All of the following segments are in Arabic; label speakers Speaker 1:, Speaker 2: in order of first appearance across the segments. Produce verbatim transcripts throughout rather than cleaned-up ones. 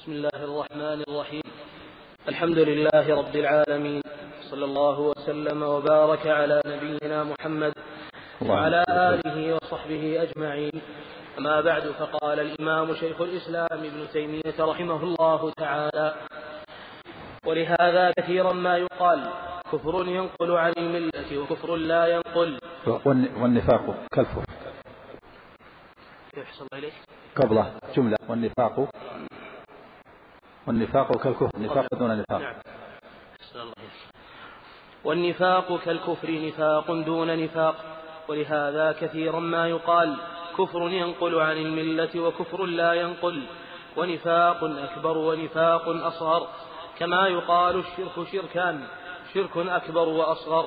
Speaker 1: بسم الله الرحمن الرحيم. الحمد لله رب العالمين، صلى الله وسلم وبارك على نبينا محمد وعلى آله وصحبه أجمعين. أما بعد، فقال الإمام شيخ الإسلام ابن تيمية رحمه الله تعالى: ولهذا كثيرا ما يقال كفر ينقل عن الملة وكفر لا ينقل.
Speaker 2: والنفاق كالكفر.
Speaker 1: يحصل إليه
Speaker 2: قبله جملة: والنفاق والنفاق كالكفر. النفاق دون نفاق.
Speaker 1: نعم. والنفاق كالكفر نفاق دون نفاق. ولهذا كثيرا ما يقال كفر ينقل عن الملة وكفر لا ينقل، ونفاق أكبر ونفاق أصغر، كما يقال الشرك شركان، شرك أكبر وأصغر.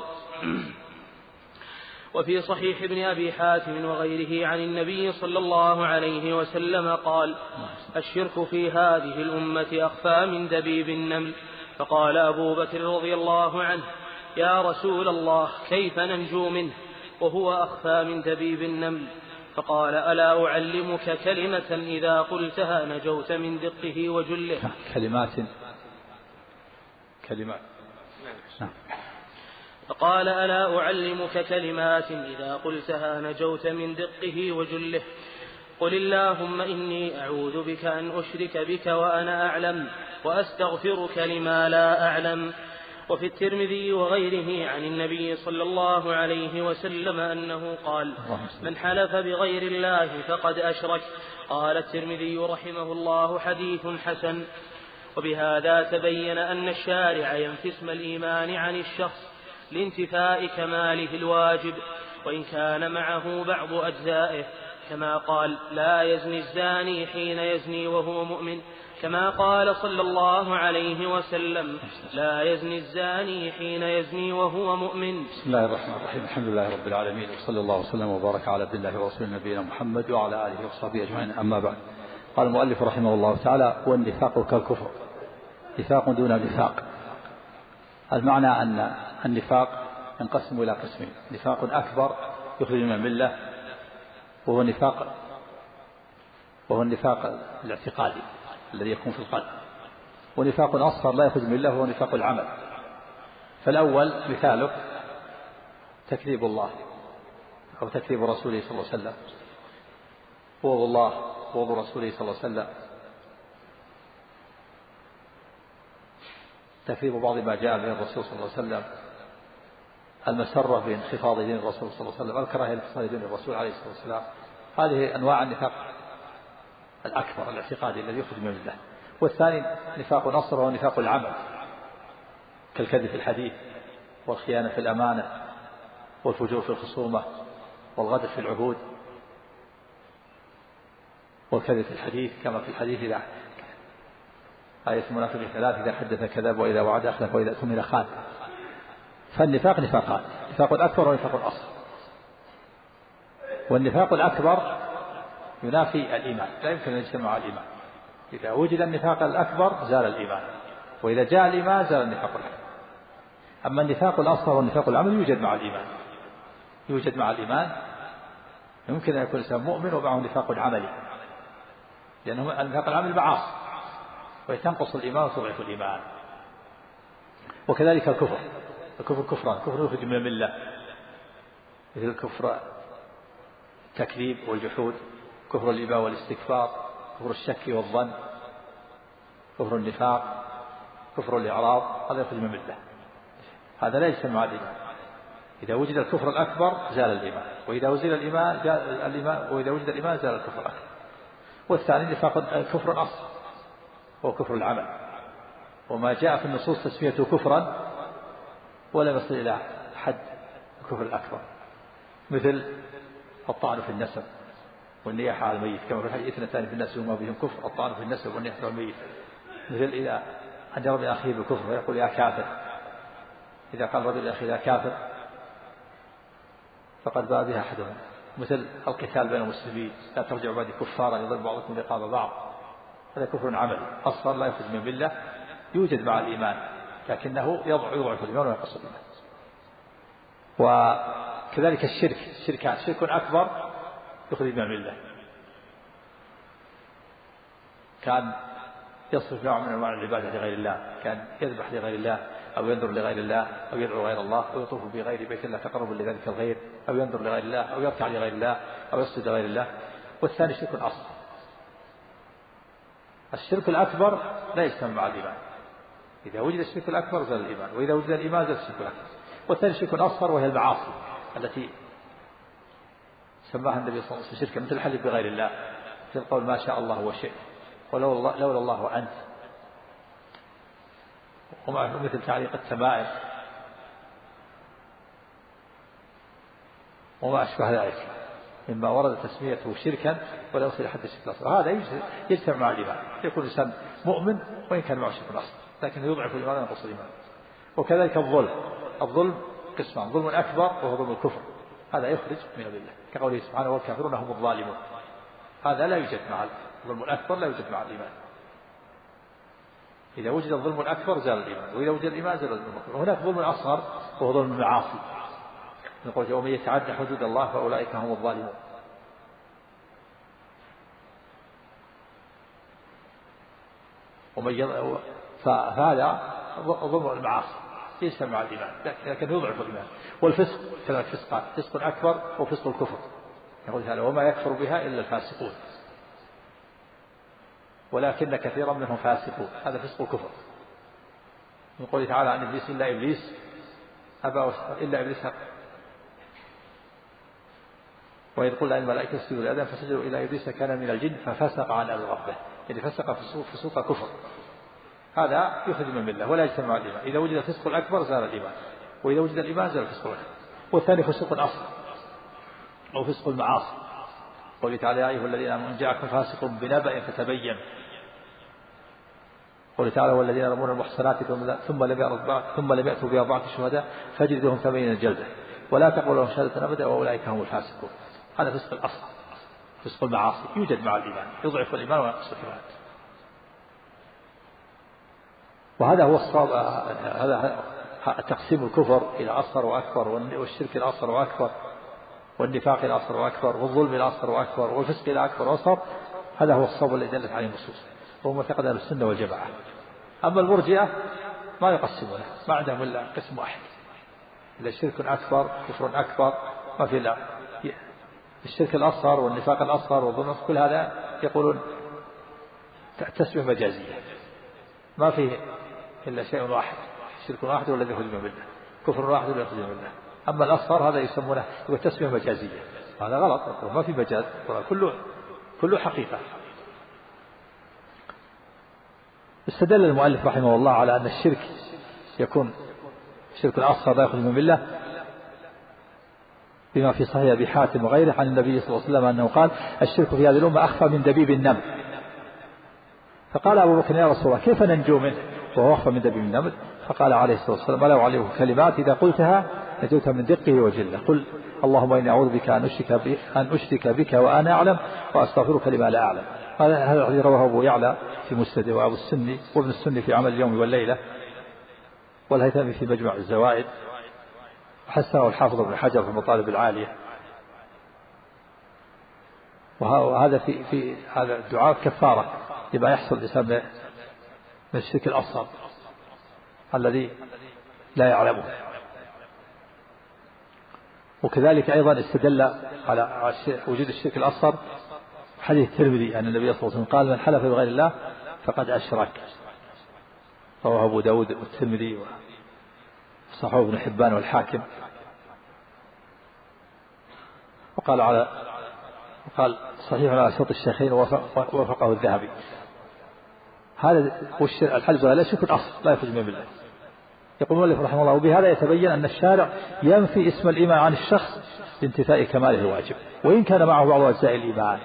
Speaker 1: وفي صحيح ابن أبي حاتم وغيره عن النبي صلى الله عليه وسلم قال: الشرك في هذه الأمة أخفى من دبيب النمل. فقال أبو بكر رضي الله عنه: يا رسول الله، كيف ننجو منه وهو أخفى من دبيب النمل؟ فقال: ألا أعلمك كلمة إذا قلتها نجوت من دقه وجله؟
Speaker 2: كلمات كلمات
Speaker 1: فقال: ألا أعلمك كلمات إذا قلتها نجوت من دقه وجله؟ قل اللهم إني أعوذ بك أن أشرك بك وأنا أعلم، وأستغفرك لما لا أعلم. وفي الترمذي وغيره عن النبي صلى الله عليه وسلم أنه قال: من حلف بغير الله فقد أشرك. قال الترمذي رحمه الله: حديث حسن. وبهذا تبين أن الشارع ينفي اسم الإيمان عن الشخص لانتفاء كماله الواجب، وإن كان معه بعض أجزائه، كما قال: لا يزني الزاني حين يزني وهو مؤمن، كما قال صلى الله عليه وسلم: لا يزني الزاني حين يزني وهو مؤمن.
Speaker 2: بسم الله الرحمن الرحيم. الحمد لله رب العالمين، وصلى الله وسلم وبارك على عبد الله ورسوله نبينا محمد وعلى آله وصحبه أجمعين. أما بعد، قال المؤلف رحمه الله تعالى: والنفاق كالكفر نفاق دون نفاق. المعنى أن النفاق ينقسم إلى قسمين: نفاق أكبر يخرج من الملة، وهو نفاق وهو النفاق الاعتقادي الذي يكون في القلب، ونفاق أصغر لا يخرج من الملة وهو نفاق العمل. فالأول مثاله تكذيب الله أو تكذيب رسوله صلى الله عليه وسلم، بغض الله بغض رسوله صلى الله عليه وسلم، تكذيب بعض ما جاء به الرسول صلى الله عليه وسلم، المسرة بانخفاض دين الرسول صلى الله عليه وسلم، الكراهية لانخفاض دين الرسول عليه الصلاة والسلام. هذه أنواع النفاق الأكبر الاعتقادي الذي يخرج من الملة. والثاني نفاق أصغر وهو نفاق العمل، كالكذب في الحديث، والخيانة في الأمانة، والفجور في الخصومة، والغدر في العهود. والكذب في الحديث كما في الحديث: إذا آية المنافق ثلاث: إذا حدث كذب، وإذا وعد أخلف، وإذا اؤتمن خان. فالنفاق نفاقان: نفاق الأكبر ونفاق الأصغر. والنفاق الأكبر ينافي الإيمان، لا يمكن أن يجتمع مع الإيمان. إذا وجد النفاق الأكبر زال الإيمان، وإذا جاء الإيمان زال النفاق الأكبر. أما النفاق الأصغر والنفاق العمل يوجد مع الإيمان، يوجد مع الإيمان. يمكن أن يكون الإنسان مؤمن ومعه نفاق عملي، لأنه النفاق العمل معاصي ويتنقص الإيمان وتضعف الإيمان. وكذلك الكفر، الكفر كفران: كفر يخرج من الملة مثل الكفر التكذيب والجحود، كفر الإباء والاستكبار، كفر الشك والظن، كفر النفاق، كفر الإعراض. هذا يخرج من الملة، هذا لا يجتمع مع الإيمان. إذا وجد الكفر الأكبر زال الإيمان، وإذا وجد الإيمان زال الإيمان، وإذا وجد الإيمان زال الكفر الأكبر. والثاني نفاق كفر أصغر هو كفر العمل، وما جاء في النصوص تسميته كفرا ولم يصل إلى حد الكفر الأكبر، مثل الطعن في النسب والنياحة على الميت، كما في الحديث: اثنتان في الناس وما بهم كفر: الطعن في النسب والنياحة على الميت. مثل إذا أن يرمي أخيه بالكفر ويقول: يا كافر. إذا قال رجل: يا أخي يا كافر، فقد باء بها أحدهم. مثل القتال بين المسلمين: لا ترجعوا بعد كفارا يضرب بعضكم رقاب بعض. هذا كفر عملي أصغر لا يخرج من الملة، يوجد مع الإيمان، لكنه يضعف الإيمان وينقص الإيمان. وكذلك الشرك، الشرك شرك أكبر يخرج من الملة، كان يصرف نوع من أنواع العبادة لغير الله، كان يذبح لغير الله أو ينظر لغير الله أو يدعو غير الله أو يطوف بغير بيت الله تقرب لذلك الغير أو ينظر لغير الله أو يركع لغير الله أو يسجد لغير الله. والثاني شرك أصغر. الشرك الأكبر لا يجتمع مع الإيمان، إذا وجد الشرك الأكبر زال الإيمان، وإذا وجد الإيمان زال الشرك الأكبر. والثاني شرك أصغر وهي المعاصي التي سماها النبي صلى الله عليه وسلم شركا، مثل الحلف بغير الله، مثل القول ما شاء الله وشئت ولولا الله, لولا الله وأنت، ومثل تعليق التمائم وما أشبه ذلك مما ورد تسميته شركا ولا يصل حتى الشرك الأصغر. هذا يجتمع مع الإيمان، يكون الإنسان مؤمن وإن كان معه شرك أصغر، لكن يضعف الإيمان وينقص الإيمان. وكذلك الظلم، الظلم قسمان، ظلم أكبر وهو ظلم الكفر، هذا يخرج من الله كقوله سبحانه والكافرون هم الظالمون، هذا لا يوجد مع الظلم الأكبر، لا يوجد مع الإيمان. إذا وجد الظلم الأكبر زال الإيمان، وإذا وجد الإيمان زال الظلم الأكبر. وهناك ظلم أصغر وهو ظلم المعاصي، نقول ومن يتعدى حدود الله فأولئك هم الظالمون. ومن فهذا ظلم المعاصي يجتمع مع الإيمان لكن يضعف الإيمان. والفسق كذلك فسقان، فسق أكبر وفسق الكفر، يقول تعالى وما يكفر بها إلا الفاسقون ولكن كثيرا منهم فاسقون، هذا فسق الكفر. من قوله تعالى عن إبليس إلا إبليس أبى إلا إبليس وإذ قلنا الملائكة اسجدوا لآدم فسجدوا إلى إبليس كان من الجن ففسق عن أمر ربه، يعني فسق فسوق, فسوق كفر، هذا يخرج من الملة ولا يجتمع مع الإيمان. إذا وجد الفسق الأكبر زال الإيمان، وإذا وجد الإيمان زال الفسق الأكبر. والثاني فسق أصغر أو فسق المعاصي، قوله تعالى يا أيها الذين آمنوا إن جاءكم فاسق بنبأ فتبين، قوله تعالى والذين يرمون المحصنات ثم لم يأتوا ثم لم يأتوا بأربعة شهداء فاجلدوهم ثمانين جلدة ولا تقبلوا لهم شهادة أبدا وأولئك هم الفاسقون. هذا فسق الأصغر، فسق المعاصي يوجد مع الإيمان، يضعف الإيمان وينقص الإيمان. وهذا هو الصواب، هذا تقسيم الكفر إلى أصغر وأكبر، والشرك إلى أصغر وأكبر، والنفاق إلى أصغر وأكبر، والظلم إلى أصغر وأكبر، والفسق إلى أكبر وأصغر. هذا هو الصواب الذي دلت عليه النصوص، وهو معتقد أهل السنة والجماعة. أما المرجئة ما يقسمونه، ما عندهم إلا قسم واحد، إلا شرك أكبر كفر أكبر، ما في إلا الشرك الأصغر والنفاق الأصغر والظلم، كل هذا يقولون تسمية مجازية، ما فيه إلا شيء واحد، شرك واحد والذي يخرج من الملة، كفر واحد والذي يخرج من الملة. أما الأصغر هذا يسمونه تسمية مجازية، هذا غلط، ما في مجاز، كله كله حقيقة. استدل المؤلف رحمه الله على أن الشرك يكون شرك الأصغر لا يخرج من الملة بما في صحيح أبي حاتم وغيره عن النبي صلى الله عليه وسلم أنه قال الشرك في هذه الأمة أخفى من دبيب النمل. فقال أبو بكر يا رسول الله كيف ننجو منه وهو أخفى من دبيب النمل؟ فقال عليه الصلاة والسلام لا أعلمك كلمات إذا قلتها نجوت من دقه وجله، قل اللهم إني أعوذ بك أن أشرك بك, أن أشرك بك وأنا أعلم وأستغفرك لما لا أعلم. هذا الحديث رواه أبو يعلى في مسنده وأبو السني وابن السني في عمل اليوم والليلة، والهيثمي في مجمع الزوائد، وحسنه الحافظ ابن حجر في المطالب العالية. وهذا في في هذا الدعاء كفارة لما يحصل الإنسان من الشرك الأصغر الذي لا يعلمه. وكذلك أيضا استدل على وجود الشرك الأصغر حديث الترمذي أن النبي صلى الله عليه وسلم قال من حلف بغير الله فقد أشرك، رواه أبو داود والترمذي وصححه ابن حبان والحاكم. وقال على وقال صحيح على شرط الشيخين ووافقه الذهبي. هذا هو الحلف بغير الله شرك الأصغر لا يخرج من الملة. يقول المؤلف رحمه الله وبهذا يتبين أن الشارع ينفي اسم الإيمان عن الشخص لانتفاء كماله الواجب وإن كان معه بعض أجزاء الإيمان،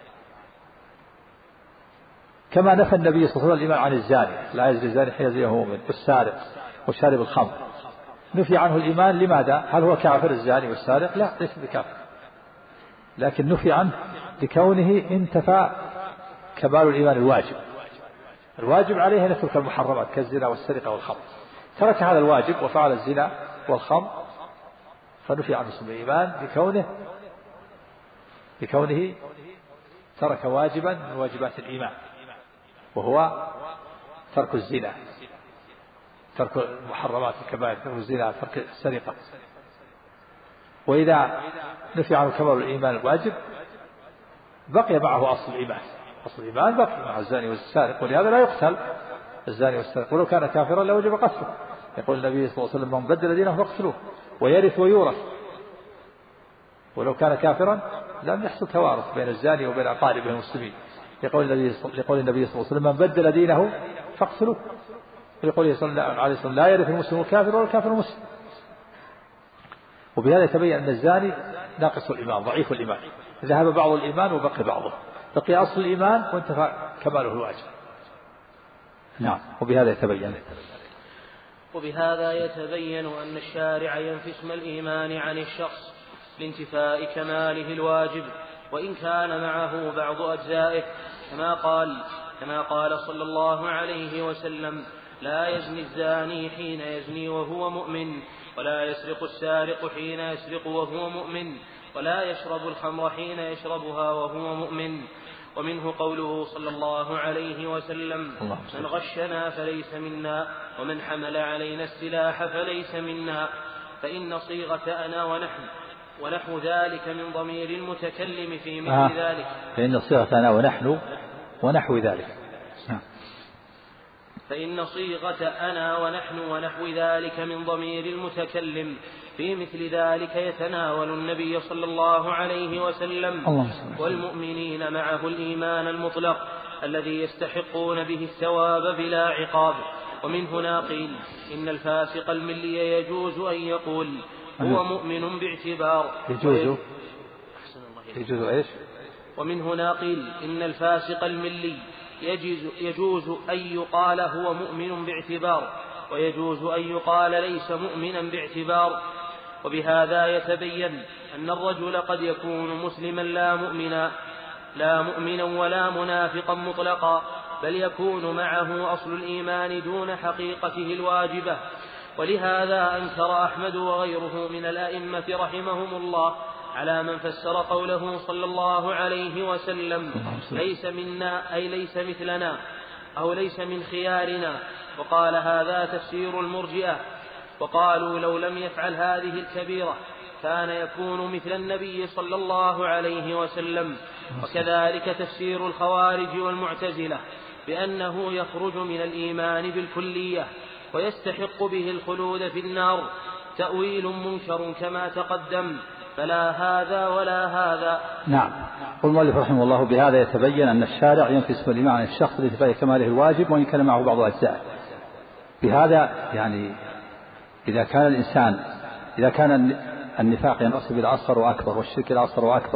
Speaker 2: كما نفى النبي صلى الله عليه وسلم الإيمان عن الزاني لا يزني الزاني حين يزني وهو مؤمن، والسارق والشارب الخمر نفي عنه الإيمان. لماذا؟ هل هو كافر الزاني والسارق؟ لا، ليس بكافر، لكن نفي عنه لكونه انتفى كمال الإيمان الواجب. الواجب عليه أن يترك المحرمات كالزنا والسرقة والخمر، ترك هذا الواجب وفعل الزنا والخمر فنفي عنه اسم الإيمان بكونه بكونه ترك واجبا من واجبات الإيمان. وهو ترك الزنا، ترك المحرمات الكبائر، ترك الزنا، ترك السرقة. وإذا نفي عنه كمال الإيمان الواجب بقي معه أصل الإيمان، أصل الإيمان بقي مع الزاني والسارق، ولهذا لا يقتل الزاني والسارق، ولو كان كافرا لوجب قتله. يقول النبي صلى الله عليه وسلم: من بدل دينه فاقتلوه، ويرث ويورث. ولو كان كافرا لم يحصل توارث بين الزاني وبين أقاربه المسلمين. يقول النبي لقول النبي صلى الله عليه وسلم: من بدل دينه فاقتلوه. يقول صلى الله عليه وسلم: لا يرث المسلم الكافر ولا الكافر المسلم. وبهذا يتبين أن الزاني ناقص الإيمان، ضعيف الإيمان، ذهب بعض الإيمان وبقي بعضه، بقي أصل الإيمان وانتفى كماله الواجب. نعم. وبهذا يتبين
Speaker 1: وبهذا يتبين أن الشارع ينفي اسم الإيمان عن الشخص لانتفاء كماله الواجب، وإن كان معه بعض أجزائه، كما قال كما قال صلى الله عليه وسلم: لا يزني الزاني حين يزني وهو مؤمن، ولا يسرق السارق حين يسرق وهو مؤمن، ولا يشرب الخمر حين يشربها وهو مؤمن. ومنه قوله صلى الله عليه وسلم: من غشنا فليس منا، ومن حمل علينا السلاح فليس منا. فإن صيغة أنا ونحن ونحو ذلك من ضمير المتكلم في مثل آه. ذلك
Speaker 2: فإن صيغة أنا ونحن ونحو ذلك آه.
Speaker 1: فإن صيغة أنا ونحن ونحو ذلك من ضمير المتكلم في مثل ذلك يتناول النبي صلى الله عليه وسلم والمؤمنين معه الإيمان المطلق الذي يستحقون به الثواب بلا عقاب. ومن هنا قيل إن الفاسق الملي يجوز أن يقول هو مؤمن باعتبار
Speaker 2: يجوز يجوز إيش
Speaker 1: ومن هنا قيل إن الفاسق الملي يجوز, يجوز أن يقال هو مؤمن باعتبار، ويجوز أن يقال ليس مؤمنا باعتبار. وبهذا يتبين أن الرجل قد يكون مسلما لا مؤمنا لا مؤمنا ولا منافقا مطلقا، بل يكون معه أصل الإيمان دون حقيقته الواجبة. ولهذا أنكر أحمد وغيره من الأئمة رحمهم الله على من فسر قوله صلى الله عليه وسلم: ليس منا أي ليس مثلنا أو ليس من خيارنا، وقال هذا تفسير المرجئة. وقالوا لو لم يفعل هذه الكبيرة كان يكون مثل النبي صلى الله عليه وسلم. وكذلك تفسير الخوارج والمعتزلة بأنه يخرج من الإيمان بالكلية ويستحق به الخلود في النار، تأويل منكر كما تقدم، فلا هذا ولا هذا.
Speaker 2: نعم. قل المؤلف رحمه الله: بهذا يتبين أن الشارع ينفي اسم الإيمان عن الشخص لانتفاء كماله الواجب وإن كان معه بعض أجزائه. بهذا يعني إذا كان الإنسان إذا كان النفاق ينقسم إلى أصغر وأكبر، والشرك إلى أصغر وأكبر،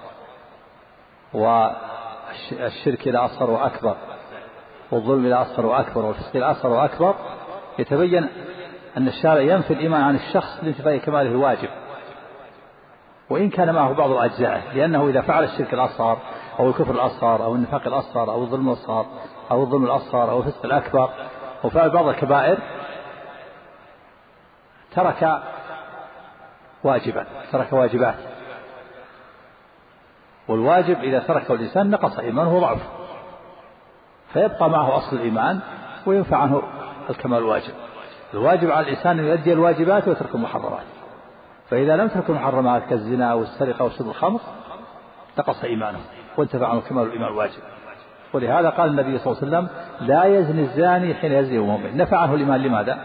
Speaker 2: والشرك إلى أصغر وأكبر، والظلم إلى أصغر وأكبر، والفسق إلى أصغر وأكبر، يتبين أن الشارع ينفي الإيمان عن الشخص لانتفاء كماله الواجب وإن كان معه بعض أجزائه، لأنه إذا فعل الشرك الأصغر أو الكفر الأصغر أو النفاق الأصغر أو الظلم الأصغر أو الظلم الأصغر أو الفسق الأكبر وفعل بعض الكبائر ترك واجبا ترك واجبات، والواجب إذا تركه الإنسان نقص إيمانه وضعف، فيبقى معه أصل الإيمان وينفع عنه الكمال الواجب. الواجب على الإنسان أن يؤدي الواجبات ويترك المحرمات، فإذا لم تكن محرمات كالزنا والسرقة وشرب الخمر نقص إيمانه وانتفع عنه كمال الإيمان الواجب. ولهذا قال النبي صلى الله عليه وسلم: لا يزني الزاني حين يزني وهو مؤمن. نفع عنه الإيمان. لماذا؟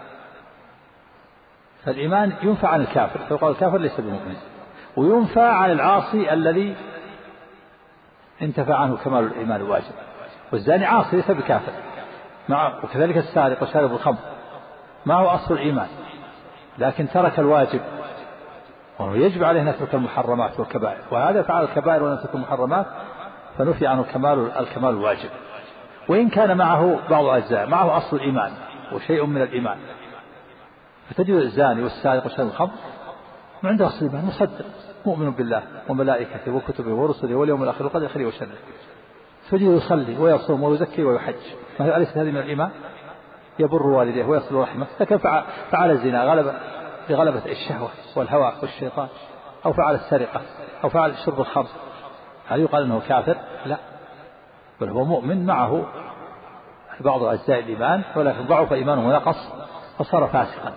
Speaker 2: فالإيمان ينفع عن الكافر، فيقال الكافر ليس بمؤمن، وينفع عن العاصي الذي انتفع عنه كمال الإيمان الواجب. والزاني عاصي ليس بكافر، مع وكذلك السارق وشارب الخمر معه أصل الإيمان لكن ترك الواجب، وهو يجب عليه أن يترك المحرمات والكبائر، وهذا فعل الكبائر ولم يترك المحرمات فنفي عنه الكمال الكمال الواجب. وإن كان معه بعض أجزاء، معه أصل الإيمان وشيء من الإيمان، فتجد الزاني والسارق وشارب الخمر ما عنده أصل الإيمان، مصدق مؤمن بالله وملائكته وكتبه ورسله واليوم الآخر وقدر خيره وشره، تجد يصلي ويصوم ويزكي ويحج، ما أليس هذه من الإيمان؟ يبر والديه ويصل رحمه، لكن فعل الزنا غلب بغلبة الشهوة والهوى والشيطان، أو فعل السرقة أو فعل شرب الخمر، هل يقال أنه كافر؟ لا، بل هو مؤمن معه بعض أجزاء الإيمان، ولكن ضعف إيمانه ونقص فصار فاسقا.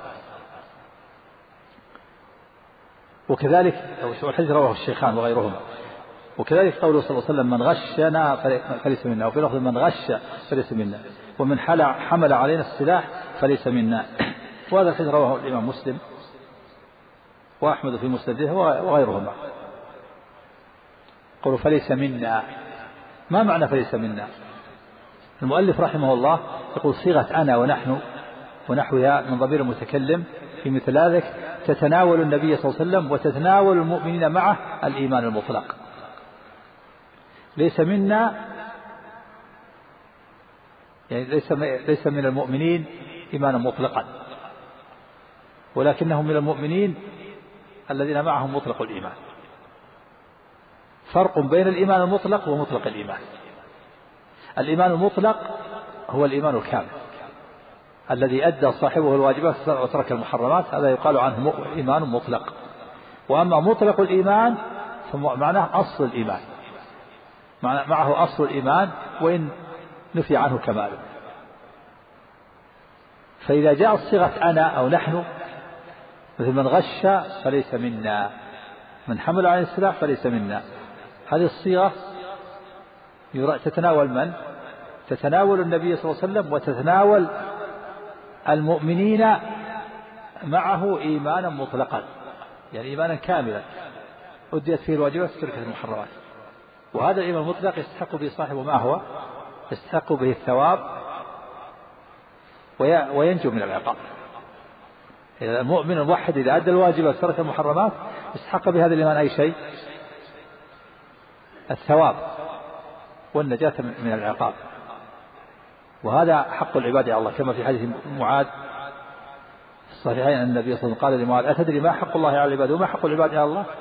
Speaker 2: وكذلك الحديث رواه الشيخان وغيرهما. وكذلك قوله صلى الله عليه وسلم من غشنا فليس منا، وفي لفظ من غش فليس منا، ومن حمل علينا السلاح فليس منا. وهذا الحديث رواه الإمام مسلم وأحمد في مسنده وغيرهما. قولوا فليس منا، ما معنى فليس منا؟ المؤلف رحمه الله يقول صيغة أنا ونحن ونحوها من ضمير المتكلم في مثل ذلك تتناول النبي صلى الله عليه وسلم وتتناول المؤمنين معه الإيمان المطلق. ليس منا يعني ليس ليس من المؤمنين إيمانا مطلقا، ولكنهم من المؤمنين الذين معهم مطلق الإيمان. فرق بين الإيمان المطلق ومطلق الإيمان. الإيمان المطلق هو الإيمان الكامل الذي أدى صاحبه الواجبات وترك المحرمات، هذا يقال عنه إيمان مطلق. وأما مطلق الإيمان فمعناه أصل الإيمان، معه أصل الإيمان وإن نفي عنه كماله. فإذا جاءت صيغة أنا أو نحن مثل من غش فليس منا، من حمل على السلاح فليس منا، هذه الصيغة تتناول من؟ تتناول النبي صلى الله عليه وسلم وتتناول المؤمنين معه إيمانا مطلقا، يعني إيمانا كاملا أديت فيه الواجبات وتركت المحرمات. وهذا الإيمان المطلق يستحق به صاحبه ما هو؟ يستحق به الثواب وينجو من العقاب. المؤمن الموحد إذا أدى الواجبات وترك المحرمات يستحق بهذا الإيمان أي شيء؟ الثواب والنجاة من العقاب. وهذا حق العباد على الله، كما في حديث معاذ في الصحيحين أن النبي صلى الله عليه وسلم قال لمعاذ أتدري ما حق الله على العباد وما حق العباد على الله؟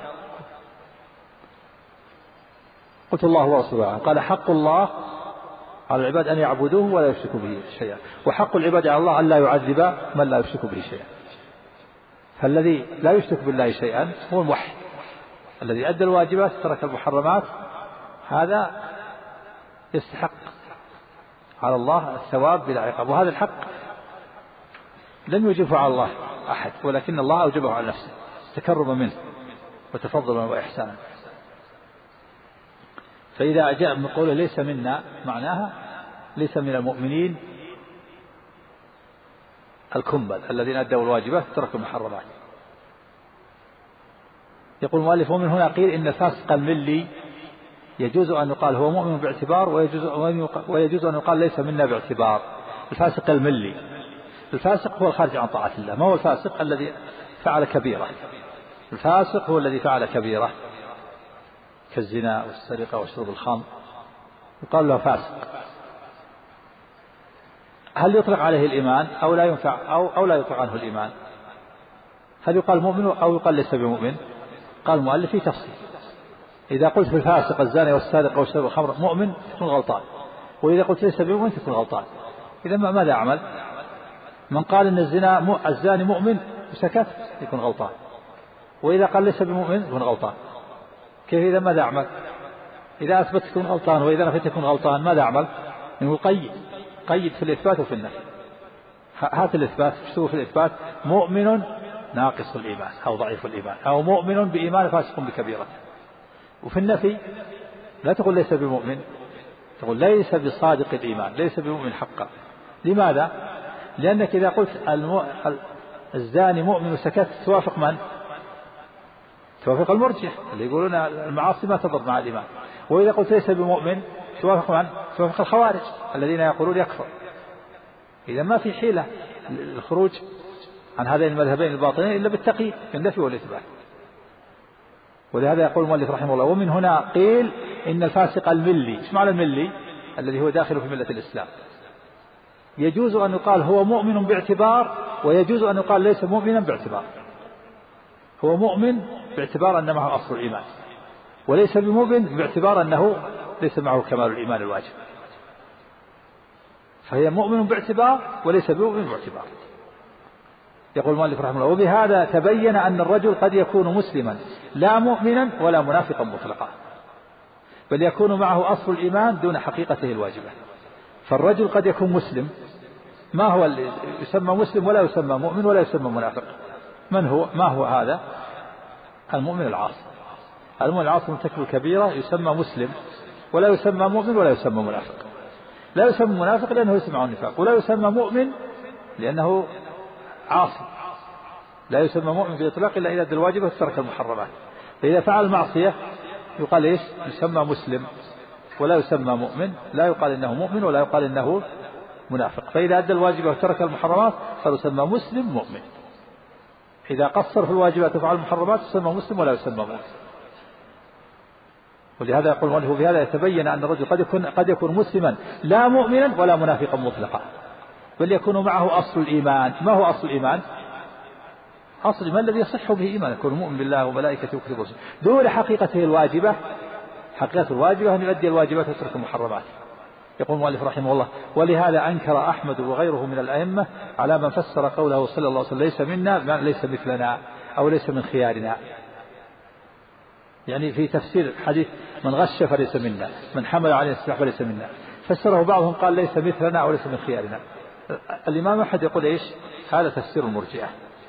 Speaker 2: قلت الله ورسوله. قال حق الله على العباد أن يعبدوه ولا يشركوا به شيئا، وحق العباد على الله أن لا يعذب من لا يشرك به شيئا. فالذي لا يشرك بالله شيئا هو الموحد الذي أدى الواجبات ترك المحرمات، هذا يستحق على الله الثواب بلا عقاب. وهذا الحق لم يوجبه على الله أحد، ولكن الله أوجبه على نفسه تكرما منه وتفضلا وإحسانا. فإذا جاء من قوله ليس منا معناها ليس من المؤمنين الكمل الذين أدوا الواجبات تركوا المحرمات. يقول المؤلف ومن هنا قيل إن الفاسق الملي يجوز أن يقال هو مؤمن باعتبار، ويجوز, ويجوز أن يقال ليس منا باعتبار. الفاسق الملي، الفاسق هو الخارج عن طاعة الله، ما هو الفاسق الذي فعل كبيرة. الفاسق هو الذي فعل كبيرة كالزنا والسرقة وشرب الخمر، يقال له فاسق. هل يطلق عليه الإيمان أو لا ينفع أو, أو لا يطلق عنه الإيمان؟ هل يقال مؤمن أو يقال ليس بمؤمن؟ قال المؤلف في تفصيل. إذا قلت في الفاسق الزاني والسارق وشرب الخمر مؤمن تكون غلطان، وإذا قلت ليس بمؤمن تكون غلطان. إذا ماذا أعمل؟ من قال إن الزنا الزاني مؤمن وسكت يكون غلطان، وإذا قال ليس بمؤمن يكون غلطان. كيف إذا ماذا أعمل؟ إذا أثبت تكون غلطان وإذا نفيت تكون غلطان، ماذا أعمل؟ إنه قيد قيد في الإثبات وفي النفي. هات الإثبات، اشتروا في الإثبات مؤمن ناقص الإيمان أو ضعيف الإيمان، أو مؤمن بإيمان فاسق بكبيرة. وفي النفي لا تقول ليس بمؤمن، تقول ليس بصادق الإيمان، ليس بمؤمن حقا. لماذا؟ لأنك إذا قلت المو... الزاني مؤمن وسكت توافق من؟ توافق المرجح اللي يقولون المعاصي ما تضر مع الإيمان. وإذا قلت ليس بمؤمن توافق من؟ توافق الخوارج الذين يقولون يكفر. إذا ما في حيلة الخروج عن هذين المذهبين الباطنين إلا بالتقييد في النفي والإثبات. ولهذا يقول المؤلف رحمه الله ومن هنا قيل إن الفاسق الملي. ايش معنى الملي؟ الذي هو داخل في ملة الإسلام. يجوز أن يقال هو مؤمن باعتبار، ويجوز أن يقال ليس مؤمنا باعتبار. هو مؤمن باعتبار أن معه أصل الإيمان، وليس بمؤمن باعتبار أنه ليس معه كمال الإيمان الواجب. فهي مؤمن باعتبار وليس بمؤمن باعتبار. يقول المؤلف رحمه الله وبهذا تبين أن الرجل قد يكون مسلما لا مؤمنا ولا منافقا مطلقا، بل يكون معه أصل الإيمان دون حقيقته الواجبة. فالرجل قد يكون مسلم، ما هو اللي يسمى مسلم ولا يسمى مؤمن ولا يسمى منافق؟ من هو؟ ما هو هذا؟ المؤمن العاصي. المؤمن العاصي مرتكب الكبيرة يسمى مسلم ولا يسمى مؤمن ولا يسمى منافق. لا يسمى منافق لأنه يسمع النفاق، ولا يسمى مؤمن لأنه عاصي. لا يسمى مؤمن بإطلاق إلا إذا أدى الواجب وترك المحرمات. فإذا فعل المعصية يقال إيش؟ يسمى مسلم ولا يسمى مؤمن، لا يقال إنه مؤمن ولا يقال إنه منافق. فإذا أدى الواجب وترك المحرمات فيسمى مسلم مؤمن. إذا قصر في الواجبات وفعل المحرمات يسمى مسلم ولا يسمى مؤمن. ولهذا يقول المؤلف في هذا يتبين أن الرجل قد يكون قد يكون مسلما لا مؤمنا ولا منافقا مطلقا، بل يكون معه أصل الإيمان. ما هو أصل الإيمان؟ أصل الإيمان الذي يصح به إيمان، يكون مؤمن بالله وملائكته وكتبه ورسله دون حقيقته الواجبة. حقيقة الواجبة أن يؤدي الواجبات ويترك المحرمات. يقول المؤلف رحمه الله: ولهذا أنكر أحمد وغيره من الأئمة على من فسر قوله صلى الله عليه وسلم ليس منا ليس مثلنا أو ليس من خيارنا، يعني في تفسير حديث من غش فليس منا، من حمل عليه السلاح فليس منا، فسره بعضهم قال ليس مثلنا أو ليس من خيارنا. الإمام أحمد يقول إيش؟ هذا تفسير المرجئة،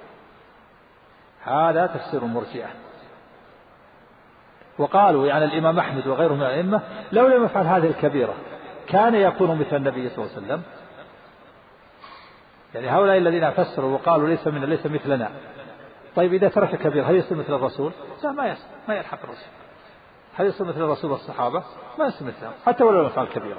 Speaker 2: هذا تفسير المرجئة. وقالوا يعني الإمام أحمد وغيره من الأئمة لو لم يفعل هذه الكبيرة كان يكون مثل النبي صلى الله عليه وسلم. يعني هؤلاء الذين فسروا وقالوا ليس منا ليس مثلنا، طيب إذا ترك كبير هل يصير مثل الرسول؟ لا، ما يصير، ما يلحق الرسول. هل يصير مثل الرسول والصحابة؟ ما يصير مثلهم حتى ولو لم يفعل كبيرة.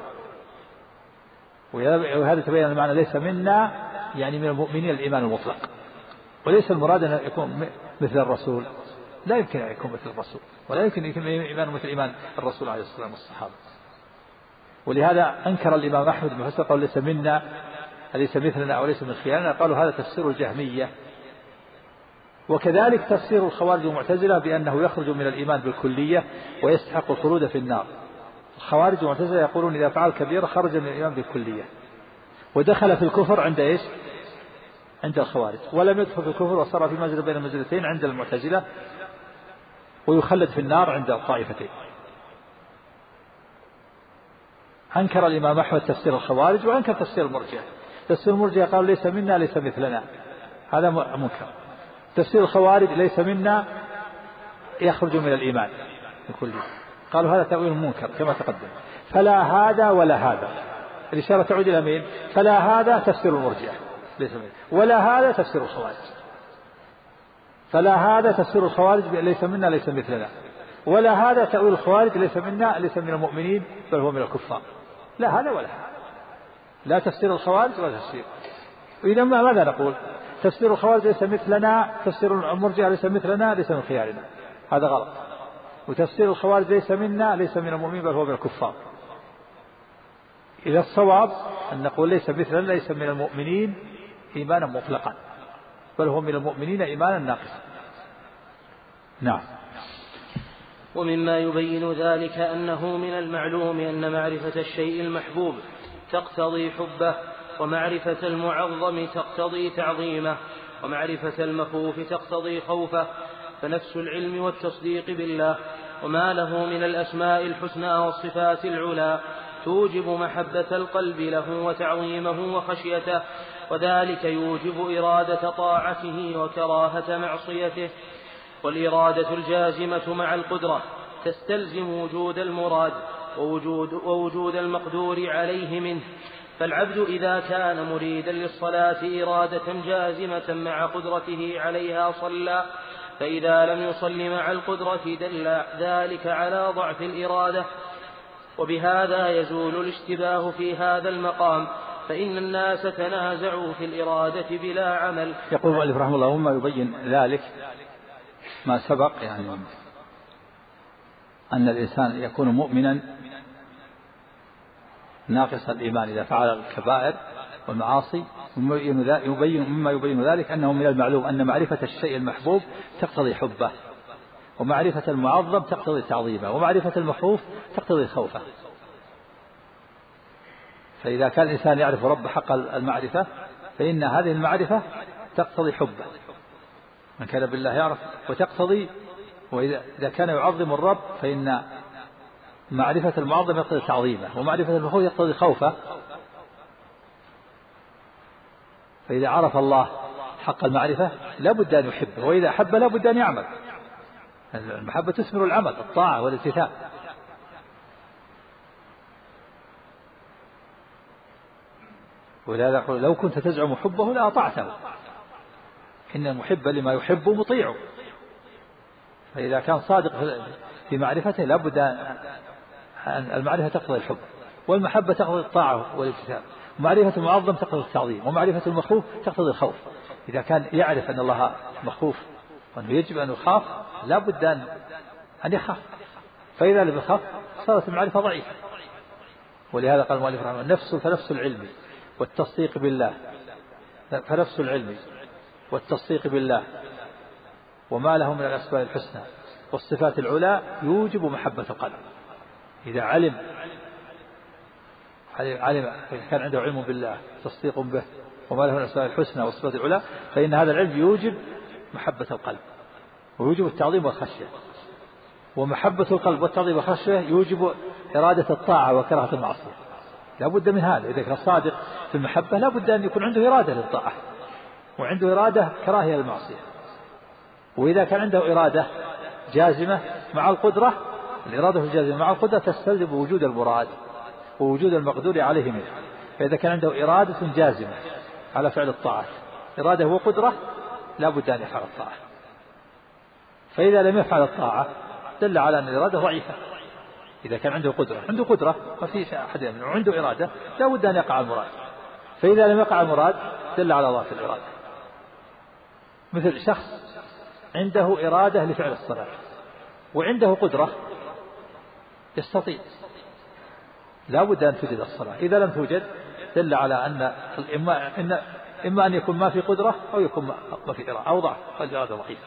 Speaker 2: وهذا تبين المعنى ليس منا يعني من المؤمنين الإيمان المطلق، وليس المراد أن يكون مثل الرسول. لا يمكن أن يكون مثل الرسول، ولا يمكن أن يكون إيمان مثل إيمان الرسول عليه الصلاة والسلام والصحابة. ولهذا أنكر الإمام أحمد بن حسن قال ليس منا ليس مثلنا أو ليس من خيارنا، قالوا هذا تفسير الجهمية. وكذلك تفسير الخوارج والمعتزلة بأنه يخرج من الإيمان بالكلية ويستحق الخلود في النار. الخوارج والمعتزلة يقولون إذا فعل كبيرة خرج من الإيمان بالكلية ودخل في الكفر عند إيش؟ عند الخوارج، ولم يدخل في الكفر وصار في منزل بين المنزلتين عند المعتزلة، ويخلد في النار عند الطائفتين. أنكر الإمام أحمد تفسير الخوارج وأنكر تفسير المرجئة. تفسير المرجئة قالوا ليس منا ليس مثلنا، هذا منكر. تفسير الخوارج ليس منا يخرج من الإيمان بكله، قالوا هذا تأويل منكر كما تقدم. فلا هذا ولا هذا، الإشارة تعود إلى مين؟ فلا هذا تفسير المرجئة ليس منا، ولا هذا تفسير الخوارج. فلا هذا تفسير الخوارج ليس منا ليس مثلنا، ولا هذا تأويل الخوارج ليس منا ليس من المؤمنين بل هو من الكفار. لا هذا ولا هذا، لا تفسير الخوارج ولا تفسير. إذا ماذا نقول؟ تفسير الخوارج ليس مثلنا، تفسير المرجئة ليس مثلنا ليس من خيارنا، هذا غلط. وتفسير الخوارج ليس منا ليس من المؤمنين بل هو من الكفار. إذا الصواب أن نقول ليس مثلنا ليس من المؤمنين إيمانا مطلقا بل هو من المؤمنين إيمانا ناقصا. نعم.
Speaker 1: ومما يبين ذلك أنه من المعلوم أن معرفة الشيء المحبوب تقتضي حبه، ومعرفة المعظم تقتضي تعظيمه، ومعرفة المخوف تقتضي خوفه. فنفس العلم والتصديق بالله وما له من الأسماء الحسنى والصفات العلى توجب محبة القلب له وتعظيمه وخشيته، وذلك يوجب إرادة طاعته وكراهة معصيته. والإرادة الجازمة مع القدرة تستلزم وجود المراد ووجود, ووجود المقدور عليه منه. فالعبد إذا كان مريدا للصلاة إرادة جازمة مع قدرته عليها صلى، فإذا لم يصل مع القدرة دل ذلك على ضعف الإرادة. وبهذا يزول الاشتباه في هذا المقام، فإن الناس تنازعوا في الإرادة بلا عمل.
Speaker 2: يقول المؤلف رحمه الله: وما يبين ذلك ما سبق، يعني أن الإنسان يكون مؤمنا ناقص الإيمان إذا فعل الكبائر والمعاصي. يبين مما يبين ذلك أنه من المعلوم أن معرفة الشيء المحبوب تقتضي حبه، ومعرفة المعظم تقتضي تعظيمه، ومعرفة المخوف تقتضي خوفه. فإذا كان الإنسان يعرف رب حق المعرفة فإن هذه المعرفة تقتضي حبه، من كان بالله يعرف، وتقتضي، وإذا كان يعظم الرب فإن معرفة المعظم يقتضي تعظيمه، ومعرفة المخوف يقتضي خوفه. فإذا عرف الله حق المعرفة لا بد أن يحبه، وإذا أحب لا بد أن يعمل. المحبة تثمر العمل، الطاعة والالتزام. ولهذا يقول لو كنت تزعم حبه لأطعته، إن المحب لما يحب مطيع. فإذا كان صادق في معرفته لا بد أن المعرفة تقتضي الحب، والمحبة تقتضي الطاعة والالتزام، ومعرفة المعظم تقتضي التعظيم، ومعرفة المخوف تقتضي الخوف. إذا كان يعرف أن الله مخوف وأنه يجب أن يخاف لا بد أن يخاف، فإذا لم يخاف صارت المعرفة ضعيفة. ولهذا قال المؤلف رحمه الله: النفس فنفس العلم والتصديق بالله، فنفس العلم والتصديق بالله وما له من الأسماء الحسنى والصفات العلى يوجب محبة القلب. إذا علم علم كان عنده علم بالله تصديق به وما له من الأسماء الحسنى والصفات العلى، فإن هذا العلم يوجب محبة القلب ويوجب التعظيم والخشية. ومحبة القلب والتعظيم والخشية يوجب إرادة الطاعة وكراهة المعصية. لا بد من هذا. إذا كان صادق في المحبة لا بد أن يكون عنده إرادة للطاعة وعنده إرادة كراهية للمعصية. وإذا كان عنده إرادة جازمة مع القدرة، الإرادة الجازمة مع القدرة تستلزم وجود المراد ووجود المقدور عليه منه. فإذا كان عنده إرادة جازمة على فعل الطاعات، إرادة وقدرة، لا بد أن يفعل الطاعة. فإذا لم يفعل الطاعة دل على أن الإرادة ضعيفة. إذا كان عنده قدرة عنده قدرة ما في أحد منه وعنده إرادة لا بد أن يقع المراد. فإذا لم يقع المراد دل على ضعف الإرادة. مثل شخص عنده إرادة لفعل الصلاة وعنده قدرة يستطيع، لا بد أن توجد الصلاة. إذا لم توجد دل على أن إما, إن إما أن يكون ما في قدرة أو يكون ما في إرادة أو ضعف، فالإرادة ضعيفة.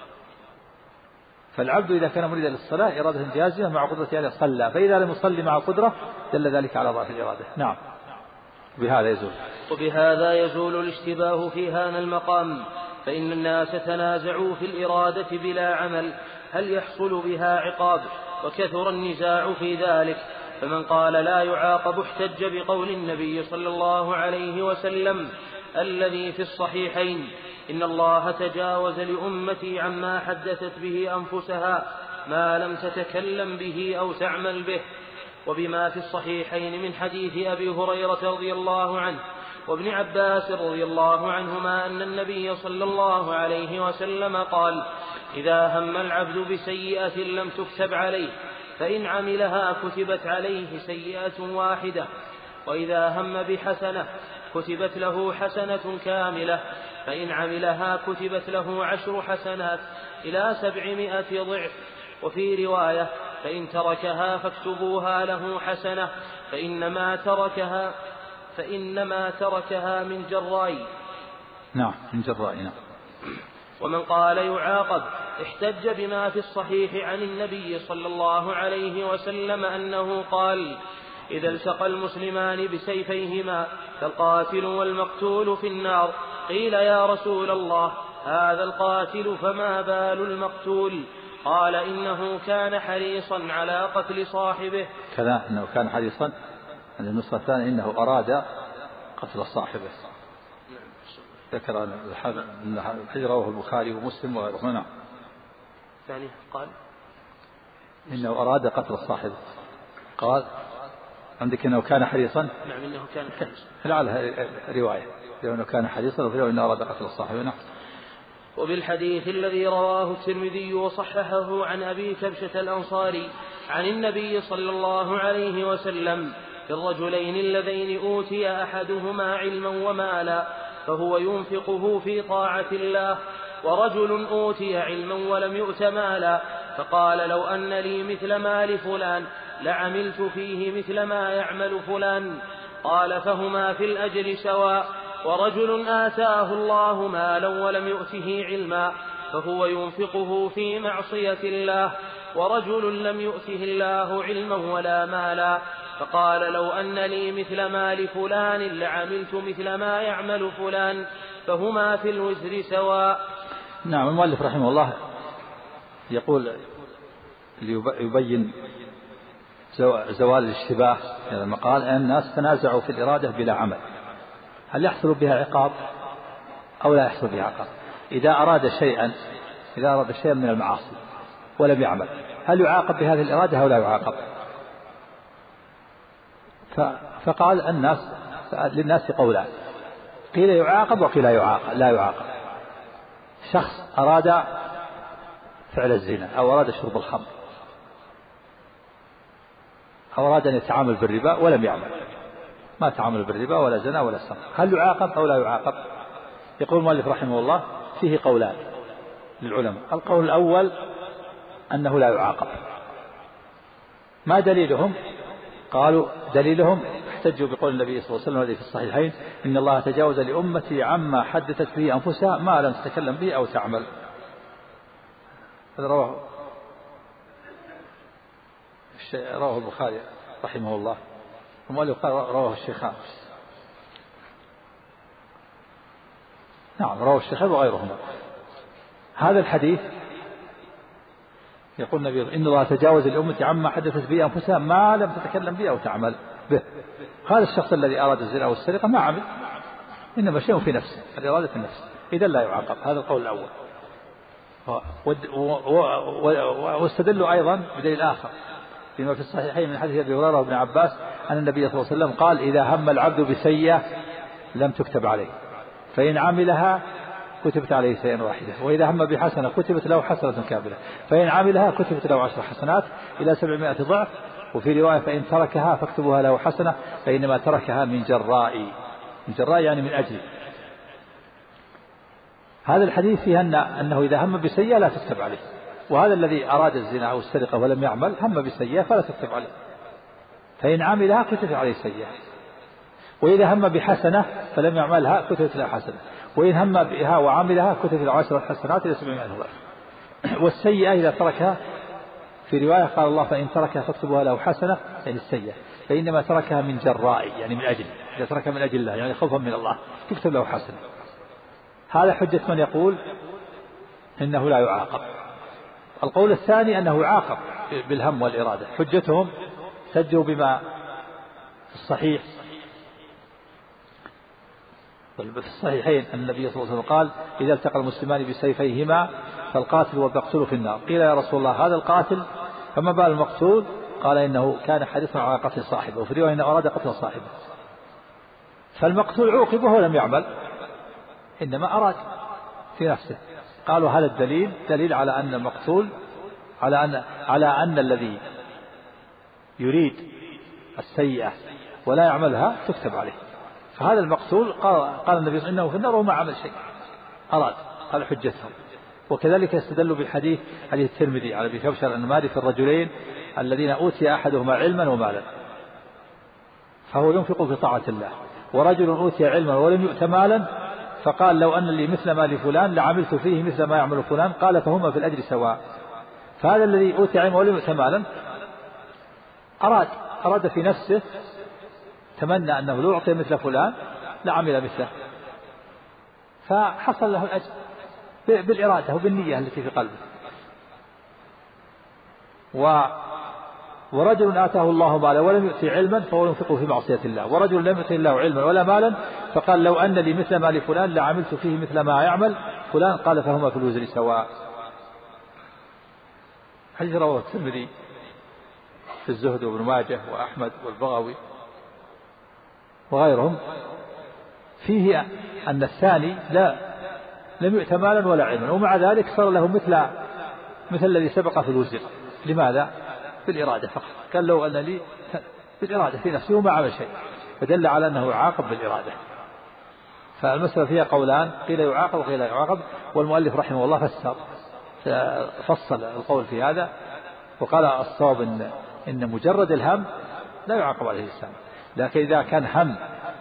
Speaker 2: فالعبد إذا كان مريدا للصلاة إرادة جازمة مع قدرته على صلى، فإذا لم يصلي مع قدرة دل ذلك على ضعف الإرادة. نعم. وبهذا يزول
Speaker 1: وبهذا يزول الاشتباه في هذا المقام، فإن الناس تنازعوا في الإرادة بلا عمل هل يحصل بها عقاب، وكثر النزاع في ذلك. فمن قال لا يعاقب احتج بقول النبي صلى الله عليه وسلم الذي في الصحيحين: إن الله تجاوز لأمتي عما حدثت به أنفسها ما لم تتكلم به أو تعمل به. وبما في الصحيحين من حديث أبي هريرة رضي الله عنه وابن عباس رضي الله عنهما أن النبي صلى الله عليه وسلم قال: إذا هم العبد بسيئة لم تكتب عليه فإن عملها كتبت عليه سيئة واحدة، وإذا هم بحسنة كتبت له حسنة كاملة، فإن عملها كتبت له عشر حسنات إلى سبعمائة ضعف. وفي رواية: فإن تركها فاكتبوها له حسنة فإنما تركها فإنما تركها من جراء.
Speaker 2: نعم من جراء. نعم.
Speaker 1: ومن قال يعاقب احتج بما في الصحيح عن النبي صلى الله عليه وسلم أنه قال: إذا التقى المسلمان بسيفيهما فالقاتل والمقتول في النار. قيل: يا رسول الله هذا القاتل فما بال المقتول؟ قال: إنه كان حريصا على قتل صاحبه.
Speaker 2: كذا إنه كان حريصا. عند النسخة الثانية إنه أراد قتل صاحبه. ذكر الحديث رواه البخاري ومسلم وغيره. نعم.
Speaker 1: ثاني قال
Speaker 2: إنه أراد قتل صاحبه. قال عندك إنه كان حريصا.
Speaker 1: نعم إنه كان حريصا.
Speaker 2: لعلها رواية إنه كان حريصا وفي رواية إنه أراد قتل صاحبه. نعم.
Speaker 1: وبالحديث الذي رواه الترمذي وصححه عن أبي كبشة الأنصاري عن النبي صلى الله عليه وسلم في الرجلين اللذين أوتي أحدهما علما ومالا فهو ينفقه في طاعة الله، ورجل أوتي علما ولم يؤت مالا فقال: لو أن لي مثل مال فلان لعملت فيه مثل ما يعمل فلان. قال: فهما في الأجر سواء. ورجل آتاه الله مالا ولم يؤته علما فهو ينفقه في معصية الله، ورجل لم يؤته الله علما ولا مالا فقال: لو أن لي مثل مال فلان لعملت مثل ما يعمل فلان فهما في الوزر سواء.
Speaker 2: نعم. المؤلف رحمه الله يقول ليبين زوال الاشتباه هذا المقال أن الناس تنازعوا في الإرادة بلا عمل هل يحصل بها عقاب؟ أو لا يحصل به عقاب. إذا أراد شيئا إذا أراد شيئا من المعاصي ولم يعمل هل يعاقب بهذه الإرادة أو لا يعاقب؟ فقال الناس للناس قولان، قيل يعاقب وقيل يعاقب لا يعاقب. شخص أراد فعل الزنا أو أراد شرب الخمر أو أراد أن يتعامل بالربا ولم يعمل، ما تعامل بالربا ولا زنا ولا سرقة، هل يعاقب أو لا يعاقب؟ يقول المؤلف رحمه الله فيه قولان للعلماء. القول الأول أنه لا يعاقب. ما دليلهم؟ قالوا دليلهم احتجوا بقول النبي صلى الله عليه وسلم الذي في الصحيحين إن الله تجاوز لأمتي عما حدثت به أنفسها ما لم تتكلم به أو تعمل. هذا رواه رواه البخاري رحمه الله، المؤلف قال رواه الشيخان. نعم رواه الشيخان وغيرهما. هذا الحديث يقول النبي إن الله تجاوز لأمتي عما حدثت به أنفسها ما لم تتكلم به أو تعمل به. هذا الشخص الذي أراد الزنا والسرقة ما عمل، إنما شيء في نفسه، الإرادة في النفس، إذا لا يعاقب. هذا القول الأول. واستدلوا أيضا بدليل آخر فيما في الصحيحين من حديث أبي هريرة وابن عباس أن النبي صلى الله عليه وسلم قال إذا هم العبد بسيئة لم تكتب عليه فإن عملها كتبت عليه سيئة واحدة، وإذا هم بحسنة كتبت له حسنة كاملة، فإن عملها كتبت له عشر حسنات إلى سبعمائة ضعف. وفي رواية فإن تركها فاكتبوها له حسنة فإنما تركها من جراء، من جراء يعني من أجل. هذا الحديث فيه أن أنه إذا هم بسيئة لا تكتب عليه، وهذا الذي أراد الزنا أو السرقة ولم يعمل هم بسيئة فلا تكتب عليه، فإن عملها كتبت عليه سيئة، وإذا هم بحسنة فلم يعملها كتبت له حسنة، وإن هم بها وعملها كتبت له عشر حسنات إلى سبعمائة ضعف. والسيئة إذا تركها في رواية قال الله فإن تركها فاكتبوها له حسنة يعني السيئة، فإنما تركها من جراء يعني من أجل، إذا تركها من أجل الله يعني خوفا من الله تكتب له حسنة. هذا حجة من يقول إنه لا يعاقب. القول الثاني أنه يعاقب بالهم والإرادة. حجتهم سجوا بما في الصحيح في الصحيحين أن النبي صلى الله عليه وسلم قال إذا التقى المسلمان بسيفيهما فالقاتل والمقتول في النار. قيل يا رسول الله هذا القاتل فما بال المقتول؟ قال إنه كان حريصا على قتل صاحبه، وفي رواية إنه أراد قتل صاحبه. فالمقتول عوقبه ولم يعمل، إنما أراد في نفسه. قالوا هذا الدليل دليل على أن المقتول على أن على أن الذي يريد السيئة ولا يعملها تكتب عليه. فهذا المقتول قال, قال النبي صلى الله عليه وسلم إنه في النار وما عمل شيء، أراد. قال حجتهم. وكذلك يستدل بالحديث حديث الترمذي على أبي كبشة الأنماري في الرجلين الذين أوتي أحدهما علما ومالا فهو ينفق في طاعة الله، ورجل أوتي علما ولم يؤت مالا فقال لو أن لي مثل ما لفلان لعملت فيه مثل ما يعمل فلان، قال فهما في الأجر سواء. فهذا الذي أوتي علما ولم يؤت مالا أراد أراد في نفسه، تمنى أنه لو أعطي مثل فلان لعمل مثله، فحصل له الأجر بالإرادة وبالنية التي في قلبه. و ورجل آتاه الله مالا ولم يؤتي علما فهو ينفقه في معصية الله، ورجل لم يؤتي الله علما ولا مالا فقال لو أن لي مثل ما لفلان لعملت فيه مثل ما يعمل فلان، قال فهما في الوزر سواء. حديث رواه الترمذي في الزهد وابن ماجه وأحمد والبغوي وغيرهم فيه أن الثاني لا لم يؤت مالا ولا علما، ومع ذلك صار له مثل مثل الذي سبق في الوزر. لماذا؟ بالإرادة فقط. قال لو أن لي بالإرادة في نفسه وما عمل شيء، فدل على أنه يعاقب بالإرادة. فالمسألة فيها قولان، قيل يعاقب وقيل لا يعاقب، والمؤلف رحمه الله فسر فصل القول في هذا وقال الصواب إن, إن مجرد الهم لا يعاقب عليه الإنسان، لكن إذا كان هم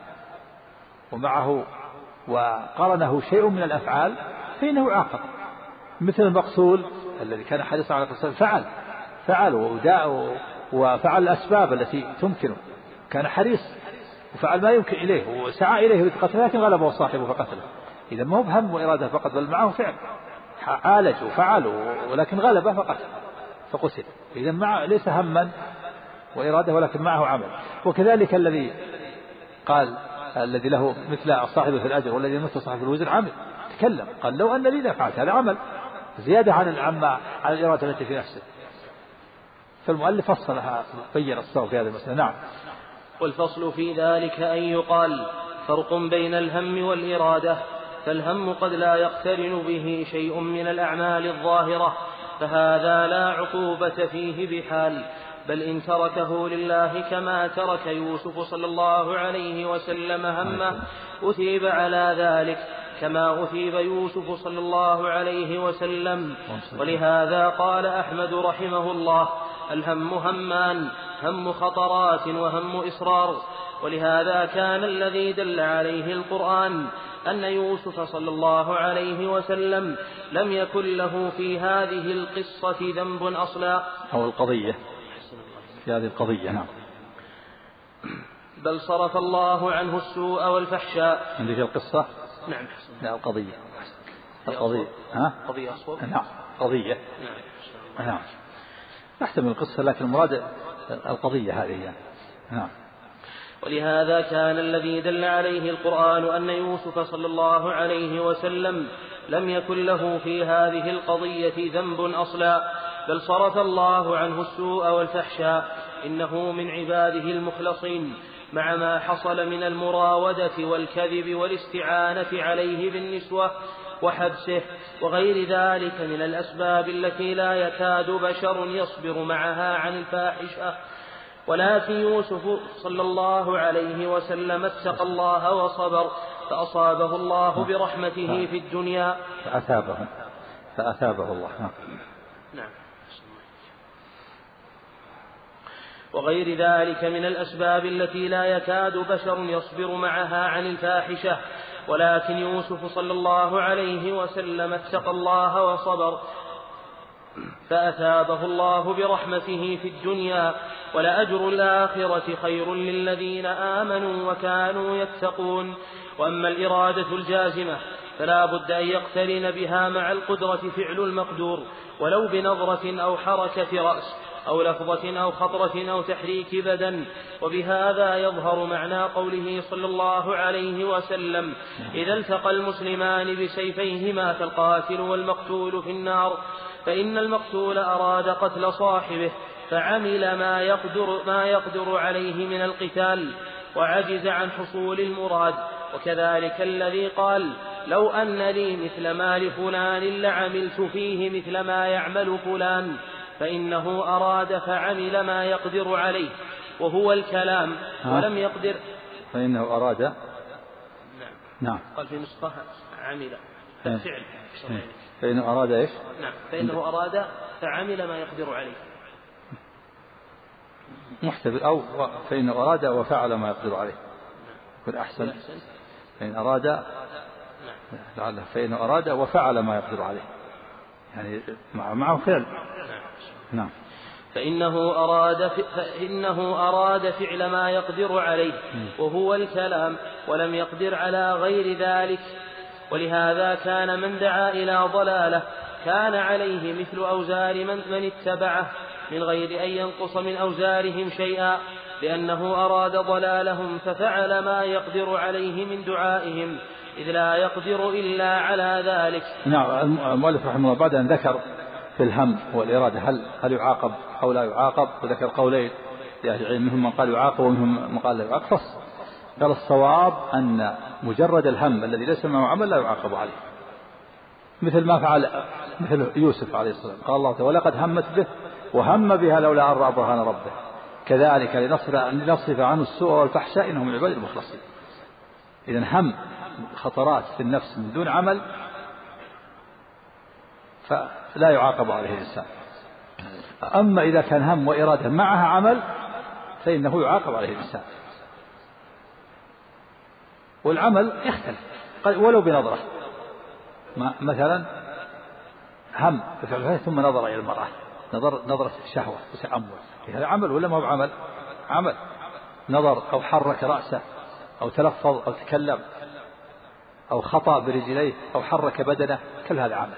Speaker 2: ومعه وقرنه شيء من الأفعال فإنه يعاقب، مثل المقتول الذي كان حريصا على قتل فعل فعل وداء وفعل الأسباب التي تمكنه، كان حريص وفعل ما يمكن إليه وسعى إليه لقتله لكن غلبه صاحبه فقتله. إذا ما هو بهم وإرادة فقط بل معه فعل، عالج وفعل ولكن غلبه فقتل فقتل. إذا مع ليس هما وإرادة ولكن معه عمل. وكذلك الذي قال الذي له مثل صاحبه في الأجر والذي مثل صاحب الوزر عمل تكلم قال لو أن لي لفعلت، هذا عمل زيادة عن العامة عن الإرادة التي في نفسه. فالمؤلف فصلها بين الصواب في هذه المسألة. نعم.
Speaker 1: والفصل في ذلك أن يقال فرق بين الهم والإرادة، فالهم قد لا يقترن به شيء من الأعمال الظاهرة، فهذا لا عقوبة فيه بحال، بل إن تركه لله كما ترك يوسف صلى الله عليه وسلم همه أثيب على ذلك كما أثيب يوسف صلى الله عليه وسلم. ولهذا قال أحمد رحمه الله: الهم همان، هم خطرات وهم إصرار. ولهذا كان الذي دل عليه القرآن أن يوسف صلى الله عليه وسلم لم يكن له في هذه القصة ذنب أصلا،
Speaker 2: أو القضية في هذه القضية. نعم.
Speaker 1: بل صرف الله عنه السوء والفحشاء.
Speaker 2: عندك القصة؟
Speaker 1: نعم.
Speaker 2: لا، القضية. القضية. ها؟
Speaker 1: قضية أصوب.
Speaker 2: نعم، قضية.
Speaker 1: نعم.
Speaker 2: نعم. نحتمل القصة لكن المراد القضية هذه يعني. نعم.
Speaker 1: ولهذا كان الذي دل عليه القرآن أن يوسف صلى الله عليه وسلم لم يكن له في هذه القضية ذنب أصلا، بل صرف الله عنه السوء والفحشاء، إنه من عباده المخلصين، مع ما حصل من المراودة والكذب والاستعانة عليه بالنسوة وحبسه وغير ذلك من الأسباب التي لا يكاد بشر يصبر معها عن الفاحشة. ولكن يوسف صلى الله عليه وسلم اتقى الله وصبر، فأصابه الله برحمته في الدنيا
Speaker 2: فأثابه فأثابه الله.
Speaker 1: نعم. وغير ذلك من الأسباب التي لا يكاد بشر يصبر معها عن الفاحشة. ولكن يوسف صلى الله عليه وسلم اتقى الله وصبر، فأثابه الله برحمته في الدنيا، ولأجر الآخرة خير للذين آمنوا وكانوا يتقون. وأما الإرادة الجازمة فلا بد أن يقترن بها مع القدرة فعل المقدور، ولو بنظرة أو حركة رأس أو لفظة أو خطرة أو تحريك بدن. وبهذا يظهر معنى قوله صلى الله عليه وسلم: إذا التقى المسلمان بسيفيهما فالقاتل والمقتول في النار، فإن المقتول أراد قتل صاحبه فعمل ما يقدر, ما يقدر عليه من القتال وعجز عن حصول المراد. وكذلك الذي قال: لو أن لي مثل ما لفلان لعملت فيه مثل ما يعمل فلان، فإنه أراد فعمل ما يقدر عليه، وهو الكلام، ولم يقدر.
Speaker 2: فإنه أراد. نعم. نعم.
Speaker 1: قال في نسخة عمل فعل.
Speaker 2: فإنه أراد إيش؟
Speaker 1: نعم. فإنه أراد فعمل ما يقدر عليه.
Speaker 2: محتمل. أو فإنه أراد وفعل ما يقدر عليه يكون أحسن. فإن أراد لعله فإنه أراد وفعل ما يقدر عليه، يعني معه فعل. نعم.
Speaker 1: فإنه أراد فإنه أراد فعل ما يقدر عليه، وهو الكلام، ولم يقدر على غير ذلك. ولهذا كان من دعا إلى ضلالة كان عليه مثل أوزار من, من اتبعه من غير أن ينقص من أوزارهم شيئا، لأنه أراد ضلالهم ففعل ما يقدر عليه من دعائهم، إذ لا يقدر إلا على ذلك.
Speaker 2: نعم. المؤلف رحمه الله بعد أن ذكر في الهم والإرادة هل هل يعاقب أو لا يعاقب، وذكر قولين لأهل العلم، منهم من قال يعاقب ومنهم من قال لا يعاقب. فصل قال الصواب أن مجرد الهم الذي ليس معه عمل لا يعاقب عليه، مثل ما فعل مثل يوسف عليه السلام. قال الله تعالى: ولقد همت به وهم بها لولا أن رأى برهان ربه، كذلك لنصرف عنه السوء والفحشاء إنه من عباد المخلصين. إذن هم خطرات في النفس من دون عمل فلا يعاقب عليه الإنسان. أما إذا كان هم وإرادة معها عمل فإنه يعاقب عليه الإنسان. والعمل يختلف ولو بنظرة، مثلا هم ثم نظر إلى المرأة نظر نظرة شهوة وتأمل، هذا عمل ولا ما هو عمل؟ عمل. نظر أو حرك رأسه أو تلفظ أو تكلم أو خطأ برجليه أو حرك بدنه، كل هذا عمل.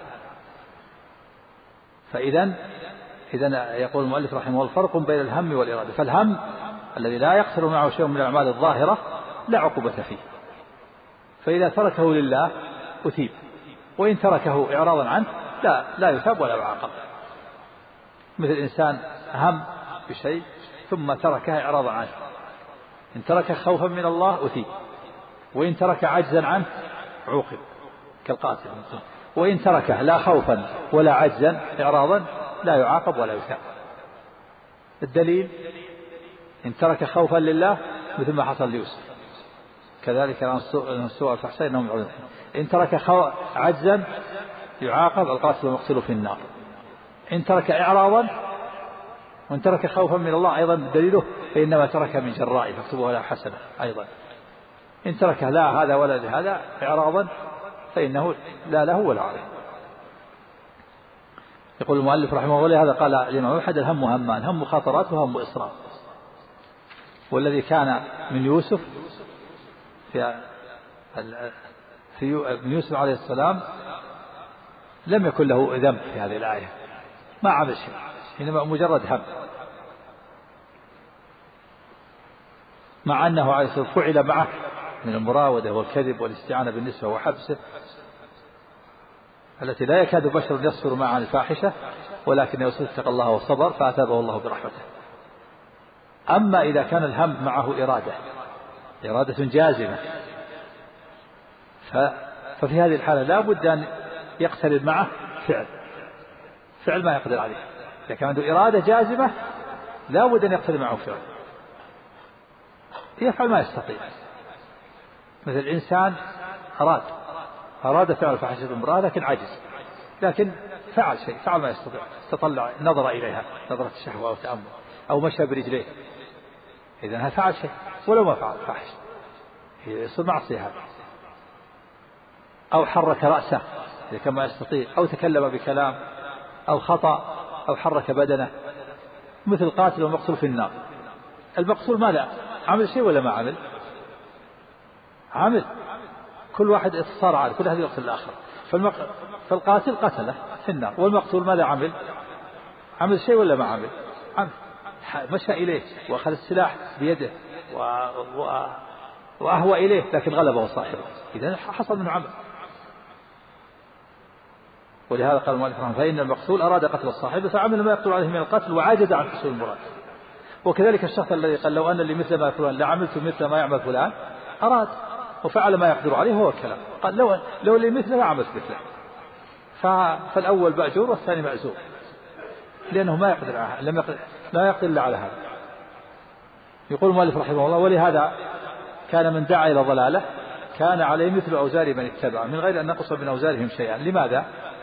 Speaker 2: فإذا إذا يقول المؤلف رحمه الله: الفرق بين الهم والإرادة. فالهم الذي لا يقصر معه شيء من الأعمال الظاهرة لا عقوبة فيه، فإذا تركه لله أثيب وإن تركه إعراضا عنه لا لا يثاب ولا يعاقب. مثل إنسان هم بشيء ثم تركه إعراضا عنه، إن ترك خوفا من الله أثيب، وإن ترك عجزا عنه عوقب كالقاتل، وإن تركه لا خوفا ولا عجزا إعراضا لا يعاقب ولا يثاب. الدليل إن ترك خوفا لله مثل ما حصل ليوسف، كذلك السوء والفحشاء إنهم يعودون. إن ترك عجزا يعاقب القاتل والمقتول في النار. إن ترك إعراضا وإن ترك خوفا من الله أيضا دليله فإنما ترك من جراء فاكتبوها له حسنة أيضا. إن ترك لا هذا ولا لهذا إعراضا فإنه لا له ولا عليه. يقول المؤلف رحمه الله هذا قال الإمام أحد الهم همان، هم مخاطرات وهم إصرار. والذي كان من يوسف في في يوسف عليه السلام لم يكن له ذنب في هذه الآية، ما عمل شيء، إنما مجرد هم، مع أنه عليه الصلاة والسلام فعل معه من المراودة والكذب والاستعانة بالنسبة وحبسه التي لا يكاد بشر يصبر معه عن الفاحشة، ولكن يوسف اتقى الله وصبر فأثابه الله برحمته. أما إذا كان الهم معه إرادة إرادة جازمة ففي هذه الحالة لا بد أن يقترن معه فعل فعل ما يقدر عليه. إذا كان عنده إرادة جازمة لا بد أن يقترن معه فعل يفعل ما يستطيع. مثل الإنسان أراد أراد فعل فحشة امرأة لكن عجز، لكن فعل شيء، فعل ما يستطيع، تطلع نظر إليها نظرة الشهوة أو تأمل أو مشى برجليه، إذن فعل شيء ولو ما فعل فحش يصير معصية هذا. أو حرك رأسه إذا كان ما يستطيع، أو تكلم بكلام، أو خطأ، أو حرك بدنه، مثل قاتل ومقتول في النار. المقتول ماذا عمل شيء ولا ما عمل؟ عمل، كل واحد اتصار على كل هذا يقتل الآخر. فالمق... فالقاتل قتله في النار، والمقتول ماذا عمل؟ عمل شيء ولا ما عمل؟ عمل، مشى إليه وأخذ السلاح بيده و... و... وأهوى إليه لكن غلبه صاحبه، إذا حصل منه عمل. ولهذا قال المؤلف رحمه الله فإن المقتول أراد قتل الصاحب فعمل ما يقتل عليه من القتل وعاجز عن حصول المراد. وكذلك الشخص الذي قال لو أن لي مثل ما فلان لعملت مثل ما يعمل فلان، أراد وفعل ما يقدر عليه هو الكلام، قال لو لو لي مثله عملت مثله، فالأول مأجور والثاني معزور، لأنه ما يقدر على لم يقدر لا يقدر إلا على هذا. يقول المؤلف رحمه الله ولهذا كان من دعا إلى ضلالة كان عليه مثل أوزار من اتبع من غير أن نقص من أوزارهم شيئا. لماذا؟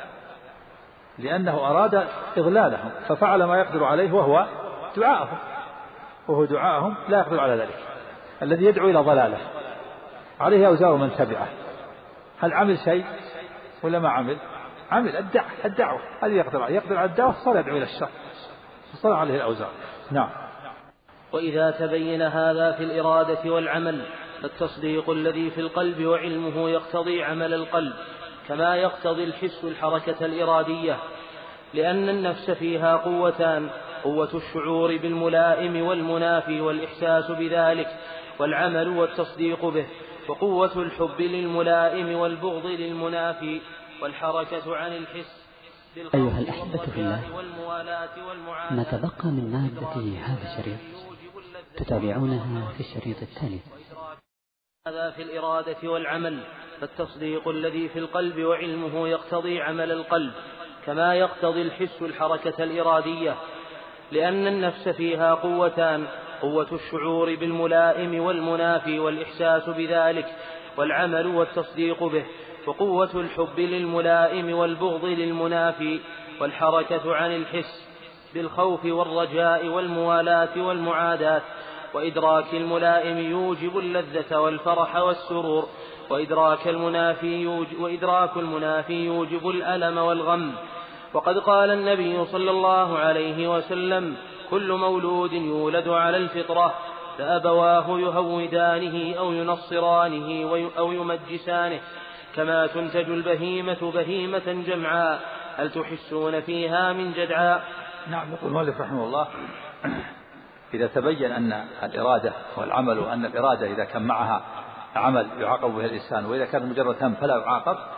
Speaker 2: لأنه أراد إضلالهم ففعل ما يقدر عليه وهو دعاءهم، وهو دعاءهم لا يقدر على ذلك. الذي يدعو إلى ضلاله عليه أوزار من تبعه، هل عمل شيء ولا ما عمل؟ عمل الدعوة الدعوة هذه يقدر عليه، يقدر على الدعوة صار يدعو إلى الشر فصار عليه الأوزار. نعم.
Speaker 1: وإذا تبين هذا في الإرادة والعمل فالتصديق الذي في القلب وعلمه يقتضي عمل القلب كما يقتضي الحس الحركة الإرادية، لأن النفس فيها قوتان: قوة الشعور بالملائم والمنافي والإحساس بذلك والعمل والتصديق به، وقوة الحب للملائم والبغض للمنافي والحركة عن الحس.
Speaker 3: أيها الأحبة في الله، ما تبقى من مادة هذا الشريط تتابعونها في الشريط التالي.
Speaker 1: هذا في الإرادة والعمل فالتصديق الذي في القلب وعلمه يقتضي عمل القلب كما يقتضي الحس الحركة الإرادية، لأن النفس فيها قوتان: قوة الشعور بالملائم والمنافي والإحساس بذلك والعمل والتصديق به، وقوة الحب للملائم والبغض للمنافي والحركة عن الحس بالخوف والرجاء والموالاة والمعاداة. وإدراك الملائم يوجب اللذة والفرح والسرور، وإدراك المنافي يوجب, وإدراك المنافي يوجب الألم والغم. وقد قال النبي صلى الله عليه وسلم: كل مولود يولد على الفطرة فأبواه يهودانه أو ينصرانه أو يمجسانه، كما تنتج البهيمة بهيمة جمعاء، هل تحسون فيها من جدعاء؟
Speaker 2: نعم. يقول المؤلف رحمه الله إذا تبين أن الإرادة والعمل، وأن الإرادة إذا كان معها عمل يعاقب به الإنسان، وإذا كان مجرد هم فلا يعاقب،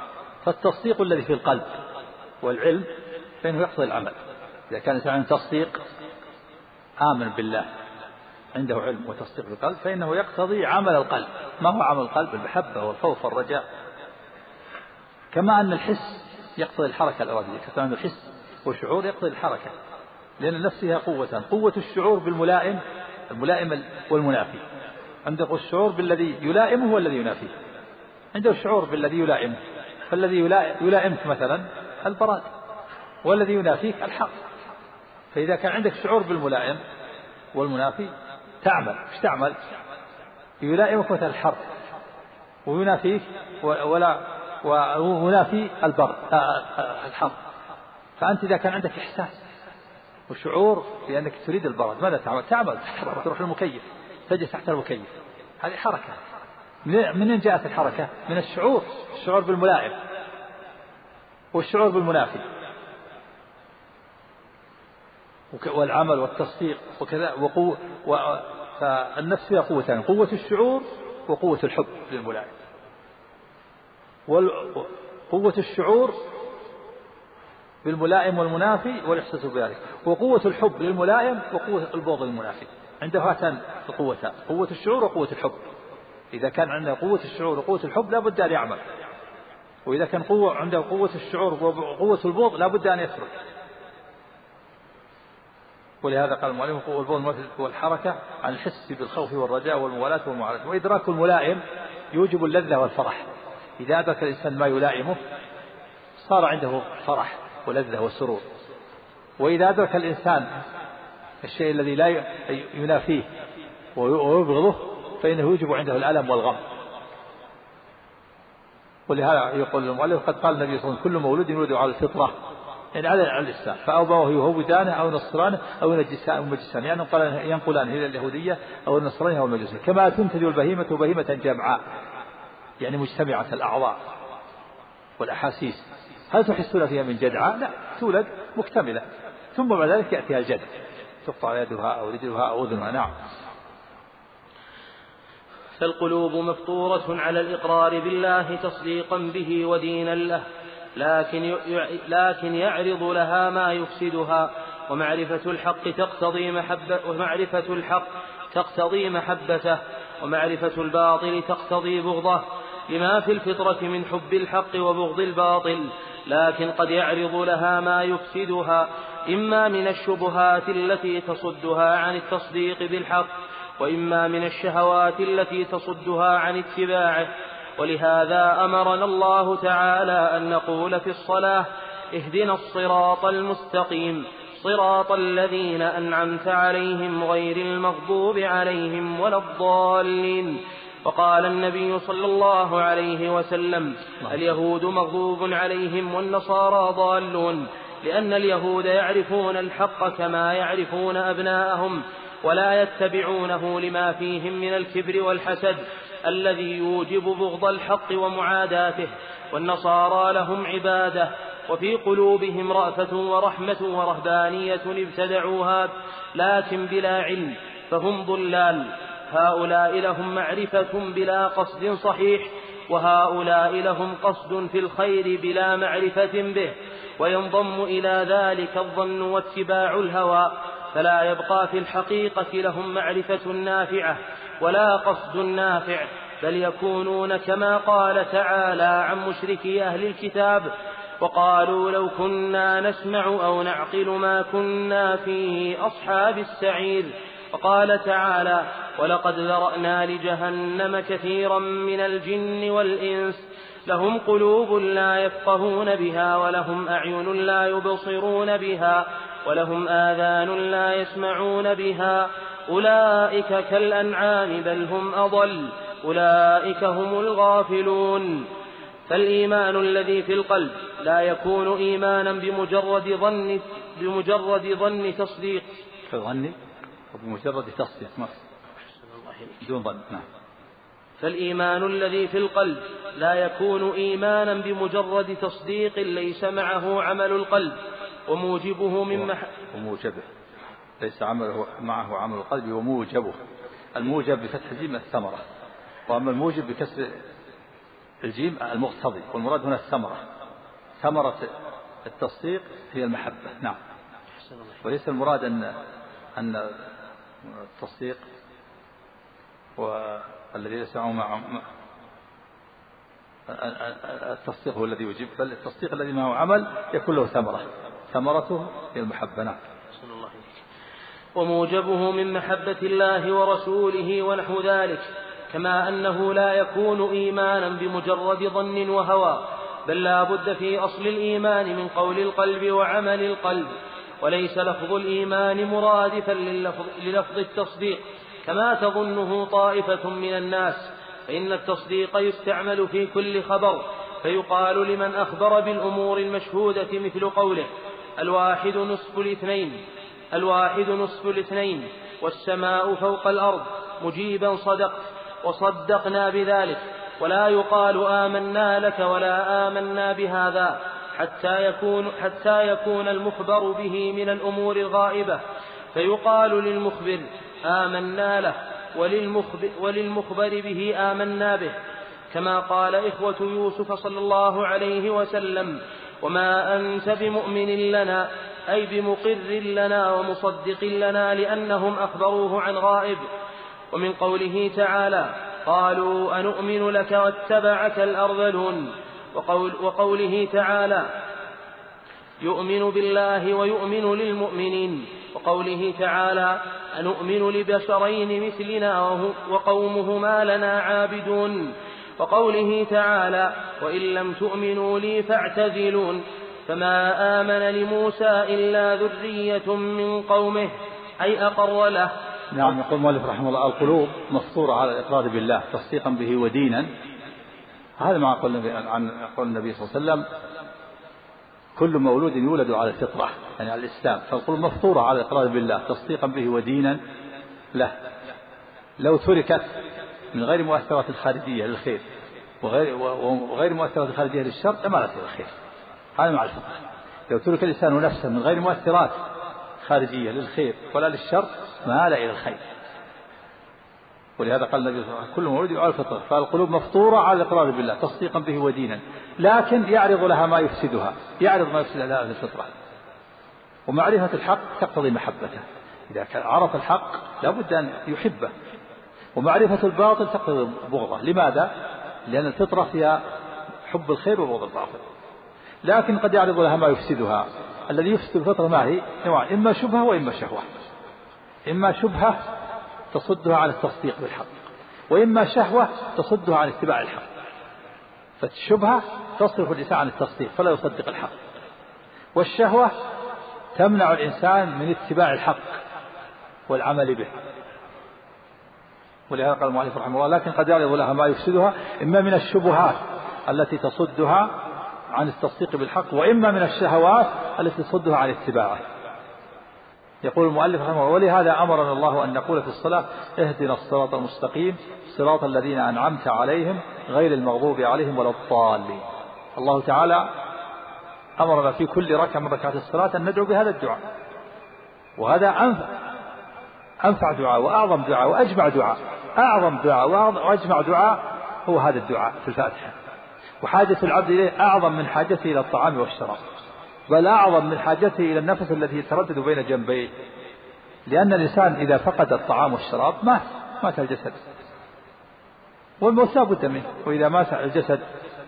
Speaker 2: فالتصديق الذي في القلب والعلم فإنه يقتضي العمل. إذا كان الإنسان تصديق آمن بالله عنده علم وتصديق بالقلب فإنه يقتضي عمل القلب. ما هو عمل القلب؟ المحبة والخوف والرجاء. كما أن الحس يقتضي الحركة الأولية، كما أن الحس والشعور يقتضي الحركة، لأن النفس فيها قوة، قوة الشعور بالملائم الملائم والمنافي. عنده الشعور بالذي يلائمه والذي ينافيه، عنده الشعور بالذي يلائمه، فالذي يلائمك مثلا البراد والذي ينافيك الحق. فإذا كان عندك شعور بالملائم والمنافي تعمل. ايش تعمل؟ يلائمك مثل الحرب وينافيك ولا وينافي البر الحرب. فأنت إذا كان عندك إحساس وشعور بأنك تريد البرد ماذا تعمل؟ تعمل تحرك، تروح للمكيف، تجلس تحت المكيف، هذه حركة. منين جاءت الحركة؟ من الشعور، الشعور بالملائم والشعور بالمنافي. والعمل والتصديق وكذا وقوة. فالنفس فيها قوتان، قوة الشعور وقوة الحب للملائم. وقوة الشعور بالملائم والمنافي والإحساس بذلك، وقوة الحب للملائم وقوة البغض للمنافي. عنده هاتان القوتان، قوة الشعور وقوة الحب. إذا كان عنده قوة الشعور وقوة الحب لا بد أن يعمل، وإذا كان قوة عنده قوة الشعور وقوة البغض لا بد أن يترك. ولهذا قال المؤلف قوة البغض والحركة عن الحس بالخوف والرجاء والموالاة والمعاداة. وإدراك الملائم يوجب اللذة والفرح. إذا أدرك الإنسان ما يلائمه صار عنده فرح ولذة وسرور. وإذا أدرك الإنسان الشيء الذي لا ينافيه ويبغضه فإنه يوجب عنده الألم والغم. ولهذا يقول المؤلف قد قال النبي صلى الله عليه وسلم كل مولود يولد على الفطرة، يعني على الإسلام، فأبواه يهودانه أو نصرانه أو يمجسانه، يعني ينقلان إلى اليهودية أو النصرانية أو المجوسية. كما تنتج البهيمة بهيمة جمعاء، يعني مجتمعة الأعضاء والأحاسيس. هل تحسون فيها من جدعاء؟ لا، تولد مكتملة، ثم بعد ذلك يأتيها الجد، تقطع يدها أو رجلها أو أذنها. نعم.
Speaker 1: فالقلوب مفطورة على الإقرار بالله تصديقا به ودينا له، لكن لكن يعرض لها ما يفسدها. ومعرفة الحق تقتضي محبة ومعرفة الحق تقتضي محبته، ومعرفة الباطل تقتضي بغضه، لما في الفطرة من حب الحق وبغض الباطل. لكن قد يعرض لها ما يفسدها، إما من الشبهات التي تصدها عن التصديق بالحق، وإما من الشهوات التي تصدها عن اتباعه. ولهذا أمرنا الله تعالى أن نقول في الصلاة اهدنا الصراط المستقيم صراط الذين أنعمت عليهم غير المغضوب عليهم ولا الضالين. وقال النبي صلى الله عليه وسلم اليهود مغضوب عليهم والنصارى ضالون، لأن اليهود يعرفون الحق كما يعرفون أبناءهم ولا يتبعونه لما فيهم من الكبر والحسد الذي يوجب بغض الحق ومعاداته، والنصارى لهم عبادة وفي قلوبهم رأفة ورحمة ورهبانية ابتدعوها لكن بلا علم فهم ضلال. هؤلاء لهم معرفة بلا قصد صحيح، وهؤلاء لهم قصد في الخير بلا معرفة به، وينضم إلى ذلك الظن واتباع الهوى، فلا يبقى في الحقيقة لهم معرفة نافعة ولا قصد نافع، بل يكونون كما قال تعالى عن مشركي أهل الكتاب وقالوا لو كنا نسمع أو نعقل ما كنا في أصحاب السعير. وقال تعالى ولقد ذرأنا لجهنم كثيرا من الجن والإنس لهم قلوب لا يفقهون بها ولهم أعين لا يبصرون بها ولهم آذان لا يسمعون بها أولئك كالأنعام بل هم أضل أولئك هم الغافلون. فالإيمان الذي في القلب لا يكون إيمانا بمجرد ظن بمجرد ظن تصديق
Speaker 2: كظن وبمجرد تصديق بدون ظن. نعم.
Speaker 1: فالإيمان الذي في القلب لا يكون إيمانا بمجرد تصديق ليس معه عمل القلب وموجبه من مح...
Speaker 2: وموجبه ليس عمله معه عمل القلب وموجبه. الموجب بفتح الجيم الثمرة، وأما الموجب بكسر الجيم المقتضي، والمراد هنا الثمرة، ثمرة التصديق هي المحبة. نعم. وليس المراد أن أن التصديق والذي يسمعه مع التصديق هو الذي يجيب، بل التصديق الذي معه عمل يكون له ثمرة، ثمرته هي المحبة. نعم.
Speaker 1: وموجبه من محبة الله ورسوله ونحو ذلك، كما أنه لا يكون إيمانا بمجرد ظن وهوى، بل لا بد في أصل الإيمان من قول القلب وعمل القلب، وليس لفظ الإيمان مرادفا للفظ التصديق كما تظنه طائفة من الناس، فإن التصديق يستعمل في كل خبر، فيقال لمن أخبر بالأمور المشهودة مثل قوله الواحد نصف الاثنين الواحد نصف الاثنين والسماء فوق الأرض مجيبا صدقت وصدقنا بذلك، ولا يقال آمنا لك ولا آمنا بهذا حتى يكون, حتى يكون المخبر به من الأمور الغائبة، فيقال للمخبر آمنا له وللمخبر, وللمخبر به آمنا به، كما قال إخوة يوسف صلى الله عليه وسلم وما أنت بمؤمن لنا، أي بمقر لنا ومصدق لنا، لأنهم أخبروه عن غائب. ومن قوله تعالى قالوا أنؤمن لك واتبعك الأرذلون، وقول وقوله تعالى يؤمن بالله ويؤمن للمؤمنين، وقوله تعالى أنؤمن لبشرين مثلنا وقومهما لنا عابدون، وقوله تعالى وإن لم تؤمنوا لي فاعتزلون، فما آمن لموسى إلا ذرية من قومه، أي أقر له.
Speaker 2: نعم. يقول المؤلف رحمه الله القلوب مفطورة على الإقرار بالله تصديقا به ودينا، هذا ما قال النبي صلى الله عليه وسلم كل مولود يولد على الفطرة يعني على الإسلام، فالقلوب مفطورة على الإقرار بالله تصديقا به ودينا له. لو تركت من غير مؤثرات الخارجية للخير وغير, وغير مؤثرات الخارجية للشر لما لا تصير الخير، هذا مع الفطرة. لو ترك الإنسان نفسه من غير مؤثرات خارجية للخير ولا للشر مال إلى الخير، ولهذا قال النبي صلى الله عليه وسلم كل مولود على الفطرة، فالقلوب مفطورة على الإقرار بالله تصديقا به ودينا، لكن يعرض لها ما يفسدها، يعرض ما يفسد لها الفطرة. ومعرفة الحق تقتضي محبته، إذا عرف الحق لابد أن يحبه، ومعرفة الباطل تقتضي بغضه. لماذا؟ لأن الفطرة فيها حب الخير وبغض الباطل، لكن قد يعرض لها ما يفسدها. الذي يفسد الفطرة ما هي؟ نوعان، إما شبهة وإما شهوة. إما شبهة تصدها عن التصديق بالحق، وإما شهوة تصدها عن اتباع الحق. فالشبهة تصرف الإنسان عن التصديق فلا يصدق الحق، والشهوة تمنع الإنسان من اتباع الحق والعمل به. ولهذا قال المؤلف رحمه الله لكن قد يعرض لها ما يفسدها، إما من الشبهات التي تصدها عن التصديق بالحق، وإما من الشهوات التي تصدها عن اتباعه. يقول المؤلف رحمه الله ولهذا أمرنا الله أن نقول في الصلاة اهدنا الصراط المستقيم صراط الذين أنعمت عليهم غير المغضوب عليهم ولا الضالين. الله تعالى أمرنا في كل ركعة من ركعات الصلاة أن ندعو بهذا الدعاء، وهذا أنفع, أنفع دعاء وأعظم دعاء وأجمع دعاء. أعظم دعاء وأجمع دعاء هو هذا الدعاء في الفاتحة، وحاجة العبد إليه أعظم من حاجته إلى الطعام والشراب، بل أعظم من حاجته إلى النفس الذي يتردد بين جنبيه، لأن الإنسان إذا فقد الطعام والشراب مات مات الجسد، والموت لا بد منه، وإذا مات الجسد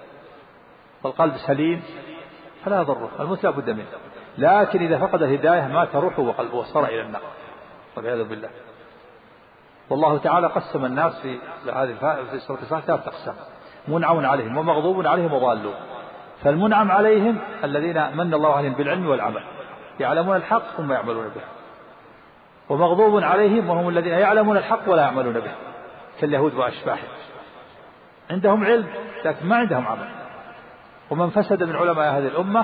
Speaker 2: والقلب سليم فلا يضره، الموت لا بد منه. لكن إذا فقد الهداية مات روحه وقلبه وصار إلى النار والعياذ بالله. والله تعالى قسم الناس في هذه في سورة الفاتحة ثلاث أقسام: منعم عليهم ومغضوب عليهم وضالون. فالمنعم عليهم الذين من الله عليهم بالعلم والعمل، يعلمون الحق ثم يعملون به، ومغضوب عليهم وهم الذين يعلمون الحق ولا يعملون به، كاليهود وأشباههم، عندهم علم لكن ما عندهم عمل. ومن فسد من علماء هذه الأمة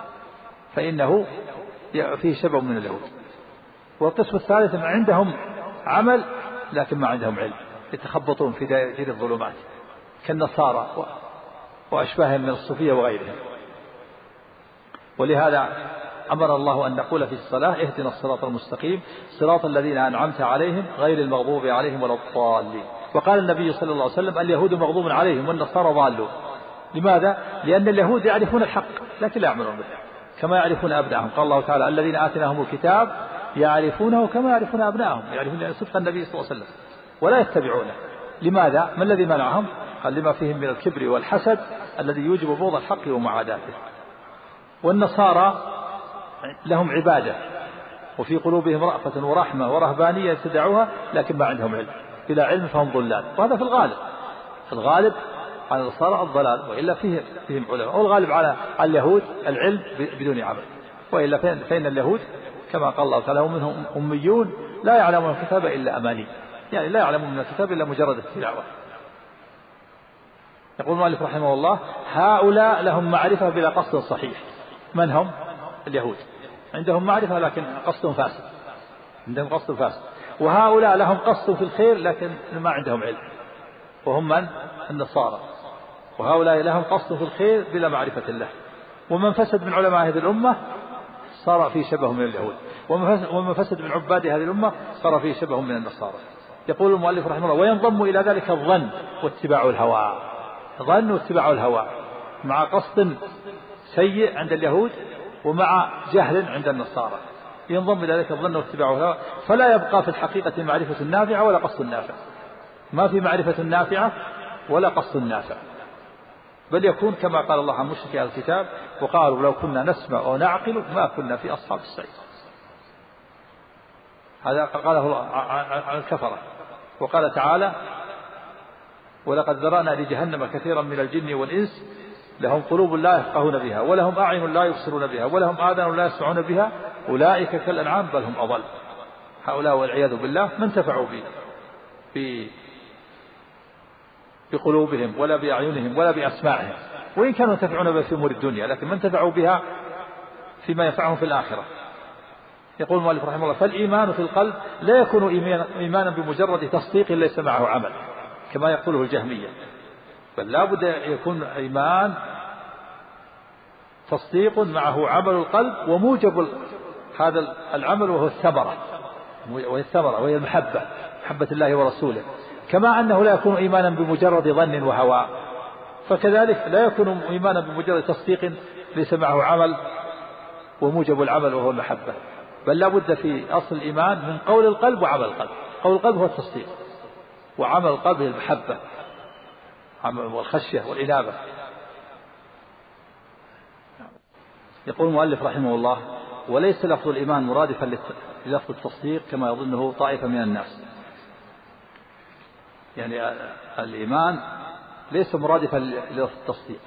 Speaker 2: فإنه فيه شبه من اليهود. والقسم الثالث من عندهم عمل لكن ما عندهم علم، يتخبطون في دائرة الظلمات كالنصارى وأشباههم من الصوفية وغيرهم. ولهذا أمر الله أن نقول في الصلاة اهدنا الصراط المستقيم صراط الذين أنعمت عليهم غير المغضوب عليهم ولا الضالين. وقال النبي صلى الله عليه وسلم اليهود مغضوب عليهم والنصارى ضالون، لماذا؟ لأن اليهود يعرفون الحق لكن لا يعملون به كما يعرفون أبنائهم. قال الله تعالى الذين آتيناهم الكتاب يعرفونه كما يعرفون أبنائهم، يعرفون صدق النبي صلى الله عليه وسلم ولا يتبعونه. لماذا؟ ما الذي منعهم؟ قال لما فيهم من الكبر والحسد الذي يوجب بغض الحق ومعاداته. والنصارى لهم عبادة وفي قلوبهم رأفة ورحمة ورهبانية يتدعوها لكن ما عندهم علم، بلا علم فهم ضلال، وهذا في الغالب. في الغالب على النصارى الضلال، وإلا فيه فيهم علماء. والغالب على اليهود العلم بدون عمل، وإلا فإن اليهود كما قال الله تعالى منهم أميون لا يعلمون الكتاب إلا أماني، يعني لا يعلمون من الكتاب إلا مجرد التلاوة. يقول المؤلف رحمه الله هؤلاء لهم معرفة بلا قصد صحيح. من هم؟ اليهود عندهم معرفة لكن قصد فاسد، عندهم قصد فاسد. وهؤلاء لهم قصد في الخير لكن ما عندهم علم، وهم من؟ النصارى. وهؤلاء لهم قصد في الخير بلا معرفة الله. ومن فسد من علماء هذه الأمة صار فيه شبه من اليهود، ومن فسد من عباد هذه الأمة صار فيه شبه من النصارى. يقول المؤلف رحمه الله وينضم إلى ذلك الظن واتباع الهوى. ظن واتباع الهوى مع قصد سيء عند اليهود ومع جهل عند النصارى، ينضم إلى ذلك الظن واتباع الهوى، فلا يبقى في الحقيقة معرفة نافعة ولا قصد نافع. ما في معرفة نافعة ولا قصد نافع، بل يكون كما قال الله عن مشركي الكتاب وقالوا لو كنا نسمع أو نعقل ما كنا في أصحاب السعير. هذا قاله عن الكفرة. وقال تعالى ولقد ذرأنا لجهنم كثيرا من الجن والإنس لهم قلوب لا يفقهون بها ولهم أعين لا يبصرون بها ولهم آذان لا يسمعون بها أولئك كالأنعام بل هم أضل. هؤلاء والعياذ بالله ما انتفعوا به بقلوبهم ولا بأعينهم ولا بأسماعهم، وإن كانوا ينتفعون بها في أمور الدنيا لكن ما انتفعوا بها فيما ينفعهم في الآخرة. يقول المؤلف رحمه الله فالإيمان في القلب لا يكون إيمانا بمجرد تصديق ليس معه عمل كما يقوله الجهمية، بل لا بد يكون إيمان تصديق معه عمل القلب وموجب هذا العمل وهو الثمرة، وهي الثمرة وهي المحبة، محبة الله ورسوله. كما أنه لا يكون إيمانا بمجرد ظن وهوى، فكذلك لا يكون إيمانا بمجرد تصديق ليس معه عمل وموجب العمل وهو المحبة، بل لا بد في أصل الإيمان من قول القلب وعمل القلب. قول القلب هو التصديق، وعمل القلب هي المحبة والخشية والإنابة. يقول المؤلف رحمه الله وليس لفظ الإيمان مرادفا للفظ التصديق كما يظنه طائفة من الناس. يعني الإيمان ليس مرادفا للفظ التصديق.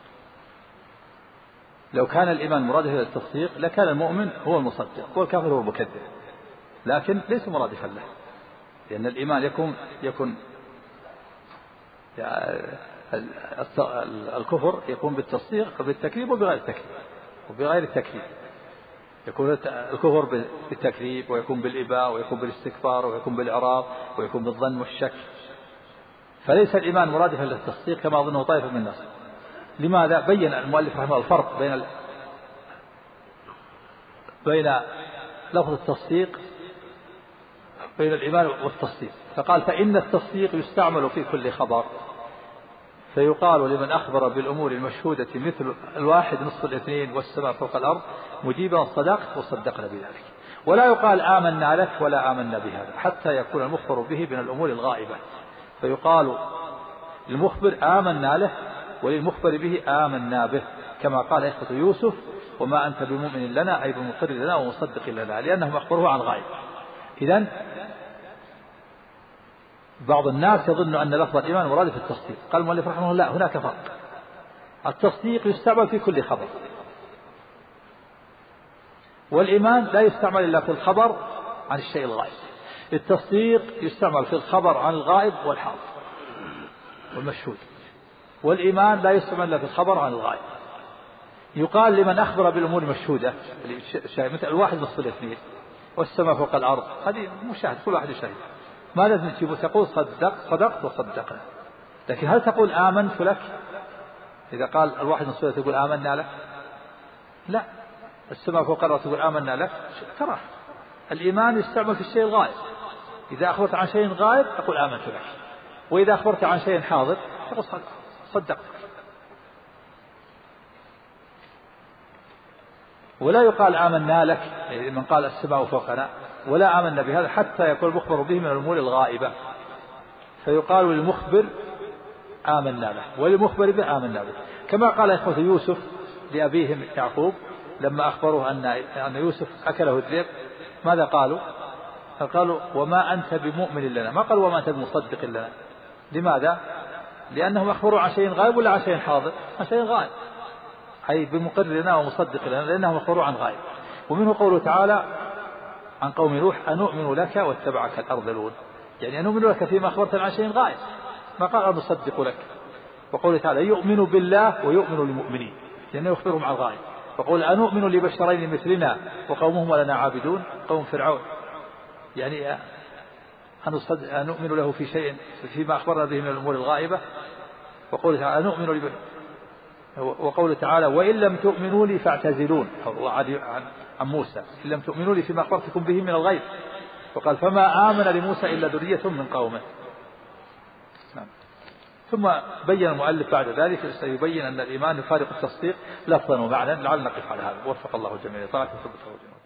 Speaker 2: لو كان الإيمان مرادفا للتصديق لكان المؤمن هو المصدق والكافر هو المكذب، لكن ليس مرادفا له، لأن الإيمان يكون يكون الكفر يكون بالتصديق بالتكذيب وبغير التكذيب وبغير التكذيب. يكون الكفر بالتكذيب ويكون بالإباء ويكون بالاستكبار ويكون بالإعراض ويكون بالظن والشك. فليس الإيمان مرادفا للتصديق كما أظنه طائفة من الناس. لماذا؟ بين المؤلف رحمه الله الفرق بين ال... بين لفظ التصديق بين الإيمان والتصديق، فقال فإن التصديق يستعمل في كل خبر، فيقال لمن أخبر بالأمور المشهودة مثل الواحد نصف الاثنين والسماء فوق الأرض مجيبا صدقت وصدقنا بذلك، ولا يقال آمنا لك ولا آمنا بهذا حتى يكون المخبر به من الأمور الغائبة، فيقال للمخبر آمنا له وللمخبر به آمنا به، كما قال إخوة يوسف وما أنت بمؤمن لنا أي بمقر لنا ومصدق لنا، لأنهم أخبروه عن غائب. إذن بعض الناس يظن أن لفظ الإيمان مراد في التصديق. قال المؤلف رحمه الله هناك فرق. التصديق يستعمل في كل خبر، والإيمان لا يستعمل إلا في الخبر عن الشيء الغائب. التصديق يستعمل في الخبر عن الغائب والحاضر والمشهود، والإيمان لا يستعمل إلا في الخبر عن الغائب. يقال لمن أخبر بالأمور المشهودة مثل الواحد نصف الاثنين والسماء فوق الأرض، هذه مشاهد كل واحد يشاهد، ما لازم تقول صدق صدقت وصدقنا، لكن هل تقول آمنت لك؟ إذا قال الواحد نصف الاثنين تقول آمنا لك؟ لا. السماء فوق الأرض تقول آمنا لك؟ كره. الإيمان يستعمل في الشيء الغائب، إذا أخبرت عن شيء غائب تقول آمنت لك، وإذا أخبرت عن شيء حاضر تقول صدقت. ولا يقال آمنا لك من قال السماء فوقنا، ولا آمنا بهذا حتى يكون المخبر به من الأمور الغائبة، فيقال للمخبر آمنا له وللمخبر به آمنا به، كما قال إخوة يوسف لأبيهم يعقوب لما أخبروه أن أن يوسف أكله الذئب، ماذا قالوا؟ قالوا وما أنت بمؤمن لنا، ما قالوا وما أنت بمصدق لنا. لماذا؟ لأنهم أخبروا عن شيء غائب ولا عن شيء حاضر؟ عن شيء غائب، أي بمقر لنا ومصدق لنا، لأنهم أخبروا عن غائب. ومنه قوله تعالى عن قوم نوح أنؤمن لك واتبعك الأرذلون، يعني أنؤمن لك فيما أخبرت عن شيء غائب، ما قال أنصدق لك. وقوله تعالى يؤمن بالله ويؤمن للمؤمنين، لأنه يخبرهم عن غائب. وقول أنؤمن لبشرين مثلنا وقومهم لنا عابدون، قوم فرعون، يعني أنؤمن له في شيء فيما أخبرنا به من الأمور الغائبة. وقوله تعالى أنؤمن لب... وقوله تعالى وإن لم تؤمنوا لي فاعتزلون، عن موسى إن لم تؤمنوا لي فيما أخبرتكم به من الغيب. وقال فما آمن لموسى إلا ذرية من قومه. نعم. ثم بين المؤلف بعد ذلك سيبين أن الإيمان يفارق التصديق لفظا ومعنى، لعل نقف على هذا. وفق الله الجميع.